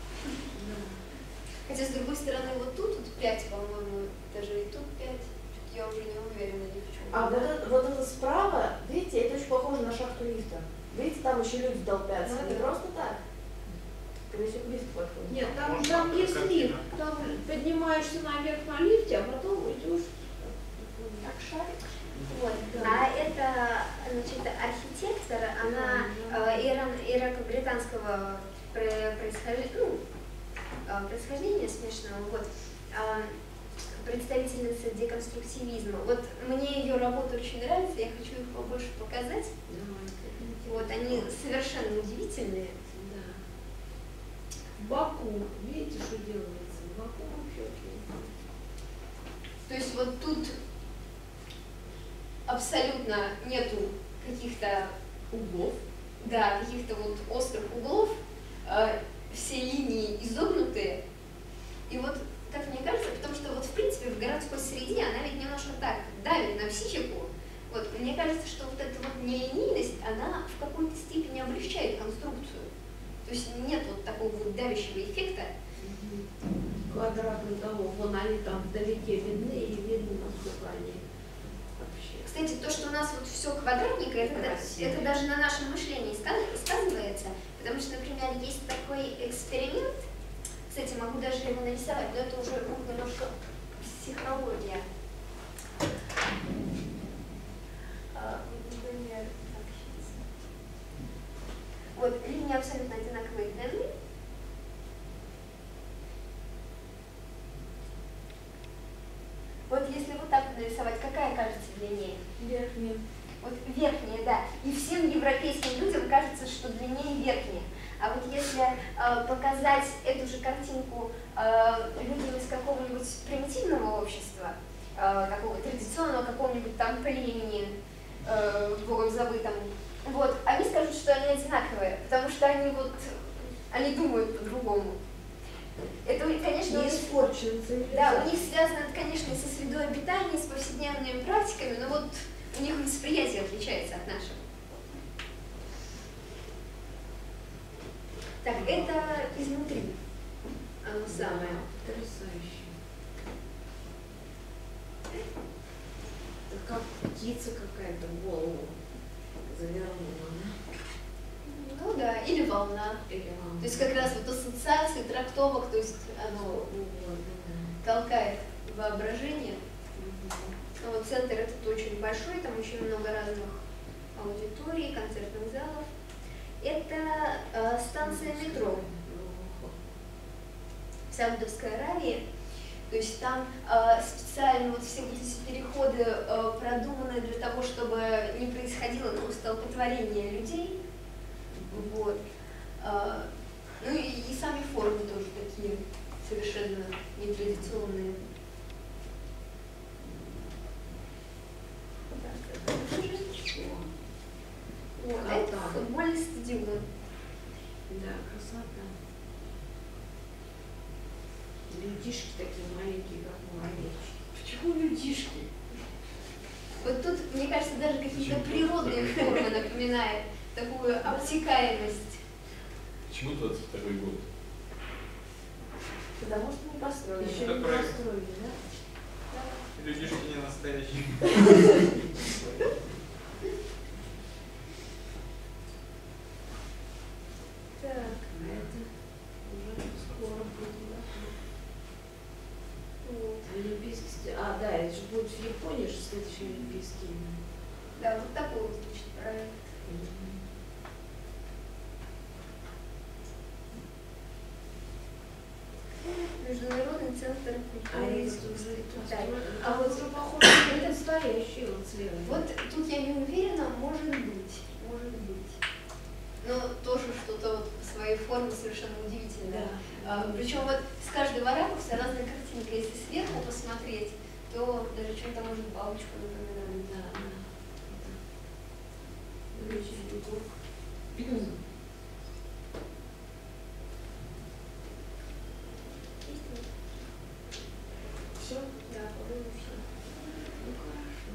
Хотя, с другой стороны, вот тут вот 5, по-моему, даже и тут 5. Я уже не уверена ни в чем. А вот это справа, видите, это очень похоже на шахту лифта. Видите, там еще люди толпятся. Ну, Не да. просто так. Когда еще к лифту подходит. Нет, там Можно есть картина. лифт, там поднимаешься наверх на лифте, а потом идешь. Так, шарик. Вот. Да. А это, значит, архитектор, она ирако-британского происхождения смешанного, вот, представительница деконструктивизма. Вот мне ее работа очень нравится, я хочу их побольше показать. Вот, они совершенно удивительные. Да. В Баку, видите, что делается? В Баку вообще очень. То есть вот тут абсолютно нету каких-то Углов. да, каких-то вот острых углов, все линии изогнутые. И вот, как мне кажется, потому что вот в принципе в городской среде она ведь немножко так давит на психику. Вот, мне кажется, что вот эта вот нелинейность, она в какой-то степени облегчает конструкцию. То есть нет вот такого вот давящего эффекта. Квадратных домов, вон они там вдалеке видны, и видно, насколько они вообще. Кстати, то, что у нас вот все квадратненько, это даже на нашем мышлении сказывается. Потому что, например, есть такой эксперимент, кстати, могу даже его нарисовать, но это уже немножко психология. Например, так, сейчас. Вот, линии абсолютно одинаковой длины. Вот если вот так нарисовать, какая кажется длиннее? Верхний. Вот верхняя, да. И всем европейским людям кажется, что длиннее верхняя. А вот если показать эту же картинку людям из какого-нибудь примитивного общества, такого традиционного какого-нибудь там племени, богом забытом, вот, они скажут, что они одинаковые, потому что они вот, они думают по-другому. Это, конечно, Не испорчена да, у них связано, конечно, со средой обитания, с повседневными практиками, но вот у них восприятие отличается от нашего. Так, это изнутри. Оно самое. Потрясающе. Это как птица какая-то голову завернула, да? Ну да, или волна. Или То есть как раз вот ассоциации, трактовок, то есть оно толкает воображение. А вот центр этот очень большой, там очень много разных аудиторий, концертных залов. Это станция метро в Саудовской Аравии. То есть там специально вот все вот эти переходы продуманы для того, чтобы не происходило столпотворение людей. Вот. Ну и сами формы тоже такие совершенно нетрадиционные. людишки такие маленькие, как муравейчики. Почему людишки? Вот тут, мне кажется, даже какие-то природные формы напоминают такую обтекаемость. Почему 22-й год? Потому что не построили. Еще Это не правильно. построили, да? Людишки не настоящие. Так, это уже скоро будет, да? Вот. Олимпийский... да, это же будет в Японии же следующие Олимпийские игры. Да, вот такой вот, значит, проект. Международный центр культуры и искусства. Да. А вот уже похоже на настоящий вот слева. Вот тут я не уверена, может быть. Но тоже что-то вот по своей форме совершенно удивительное. Да. Причем вот с каждого ракурса разная картинка. Если сверху посмотреть, то даже чем-то может бабочку напоминать. Да. Очень неплохо. Все? Да, по-моему, все. Ну хорошо,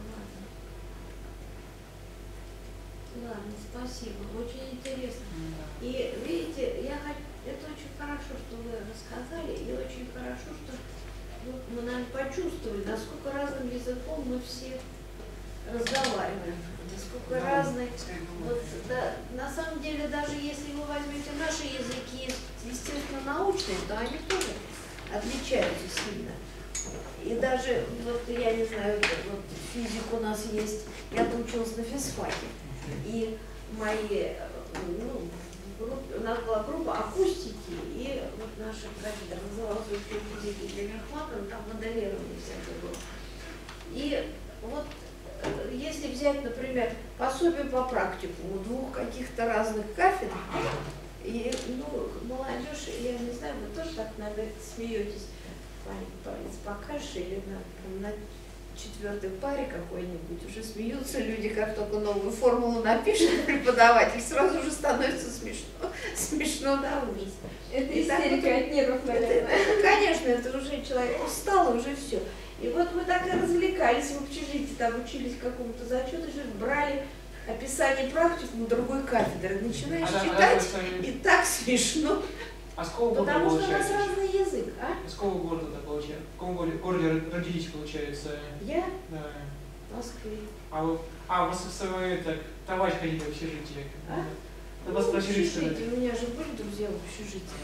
ладно. Ладно, спасибо. Очень интересно. И видите, это очень хорошо, что вы рассказали, и очень хорошо, что мы, наверное, почувствовали, насколько разным языком мы все разговариваем, насколько разные. Вот, да, на самом деле, даже если вы возьмете наши языки, естественно, научные, то они тоже отличаются сильно. И даже, вот я не знаю, вот физик у нас есть, я-то училась на физфаке, и мои, у нас была группа акустики, и вот наша кафедра называлась физики для Верхмана, там моделирование всякое было. И вот если взять, например, пособие по практикуму двух каких-то разных кафедр, и, молодежь, я не знаю, вы тоже так, наверное, смеетесь, палец покажешь, или на четвертой паре какой-нибудь уже смеются люди, как только новую формулу напишет преподаватель, сразу же становится смешно до ужаса. Это истерика от нервов, наверное. Конечно, это уже человек устал, уже все. И вот мы так и развлекались в общежитии, там учились какому-то зачету, брали описание практикума другой кафедры, начинаешь читать, и так смешно. А с какого года Потому что у нас получается? разный язык, а? С какого города получается? В каком городе родились, получается? Я Да. в Москве. У вас свои товарищи ходили в общежитие? А? Да вас спросили, что общежитие. У меня же были друзья в общежитии.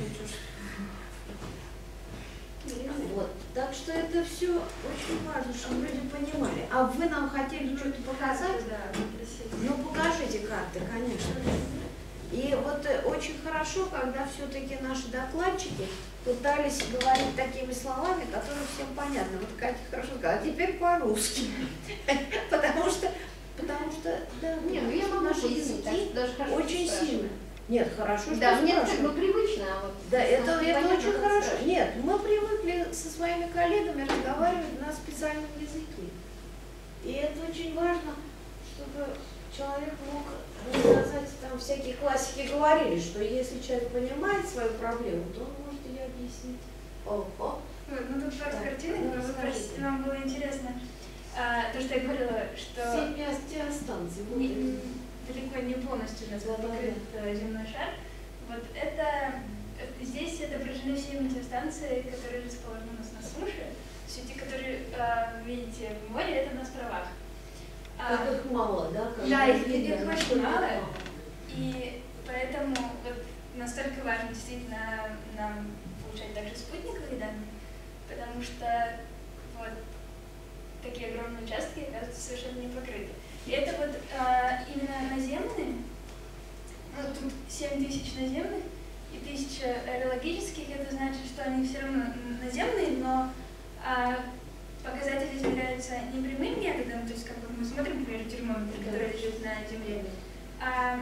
Вот. Так что это все очень важно, чтобы люди понимали. А вы нам хотели что-то показать? Да, Ну покажите карты, конечно. И вот очень хорошо, когда все-таки наши докладчики пытались говорить такими словами, которые всем понятны. Вот Катя хорошо сказала, а теперь по-русски. Потому что, да, Не, ну я могу наши пояснить, так языки что даже хорошо очень спрашивать. сильно. Нет, хорошо, что Да, мне спрашивают. как бы привычно, а вот Да, это непонятно, очень как хорошо. спрашивать. Нет, мы привыкли со своими коллегами разговаривать на специальном языке. И это очень важно, чтобы человек мог рассказать, там всякие классики говорили, что если человек понимает свою проблему, то он может ее объяснить. Ого. Ну тут пару картинок, но вы Расскажите. нам было интересно. То, что я говорила, что Все метеостанции. Вот далеко не полностью у нас Да, да, покрыт земной шар. Вот это, здесь отображены все метеостанции, которые расположены у нас на суше. Все те, которые видите в море, это на островах. Как их мало, да? Как Да, их видно, очень насколько мало. мало. И поэтому вот настолько важно действительно нам получать также спутниковые данные, потому что вот такие огромные участки, оказывается, совершенно не покрыты. И это вот именно наземные, ну, тут 7000 наземных и 1000 аэрологических, это значит, что они все равно наземные, но показатели измеряются не прямым методом, то есть как вот мы смотрим, например, термометр, который лежит на Земле, а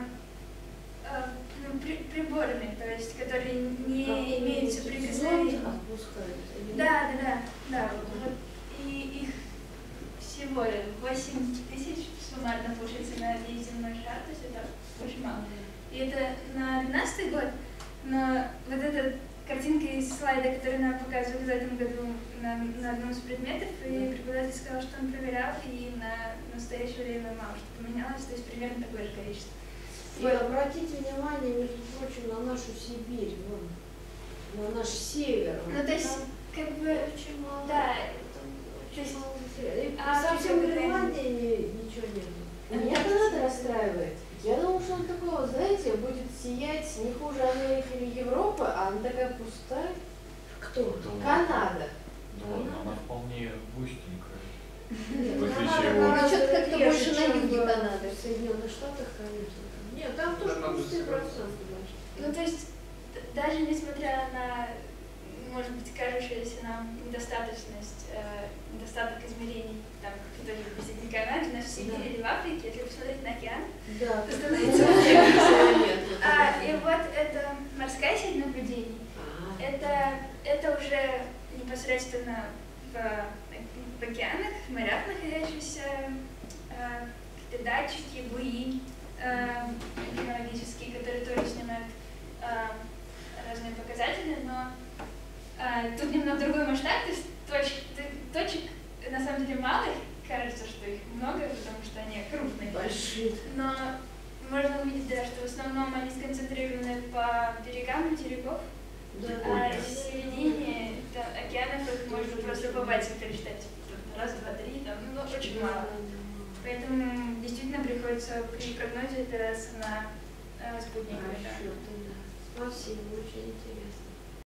приборами, то есть которые не имеют соприкосновения. Да. Вот. И их всего 8000 суммарно получается на весь земной шар, то есть это очень мало. И это на 2012 год, но вот этот картинка из слайда, который нам показывали в этом году на одном из предметов, и преподаватель сказал, что он проверял, и на настоящее время мало что поменялось, то есть примерно такое же количество. И обратите внимание, между прочим, на нашу Сибирь, вон, на наш север. Ну, то есть, как бы, Очень мало. да, Очень есть- мало. И А совсем в почему Ирландии ничего нет. Меня Канада расстраивает. Я думала, что она такого, знаете, будет сиять не хуже Америки или Европы, а она такая пустая. Кто? Канада. Ну, она вполне густенькая. Нет, В отличие Канада от- Что-то как-то реже, больше на чем юге в Канады. Соединенных Штатах, конечно. Нет, там тоже Там надо пустые собраться. пространства большие. ну, то есть, даже несмотря на, может быть, кажущуюся нам недостаточность, недостаток измерений, там, которые в Канаде, на Сибири или в Африке, если посмотреть на океан, Да, то как- становится Нет, И вот это морская сеть наблюдений, это уже непосредственно в океанах, в морях находящиеся какие-то датчики, буи кинологические, которые тоже снимают разные показатели, но тут немного другой масштаб, то есть точек на самом деле мало, кажется, что их много, потому что они крупные. большие. Но можно увидеть, да, что в основном они сконцентрированы по берегам материков, Да, а да. в середине там, океанов их можно просто по пальцам пересчитать. Раз, два, три, там, ну, очень мало. Поэтому действительно приходится при прогнозе опираться на спутниковые данные. Спасибо, очень интересно.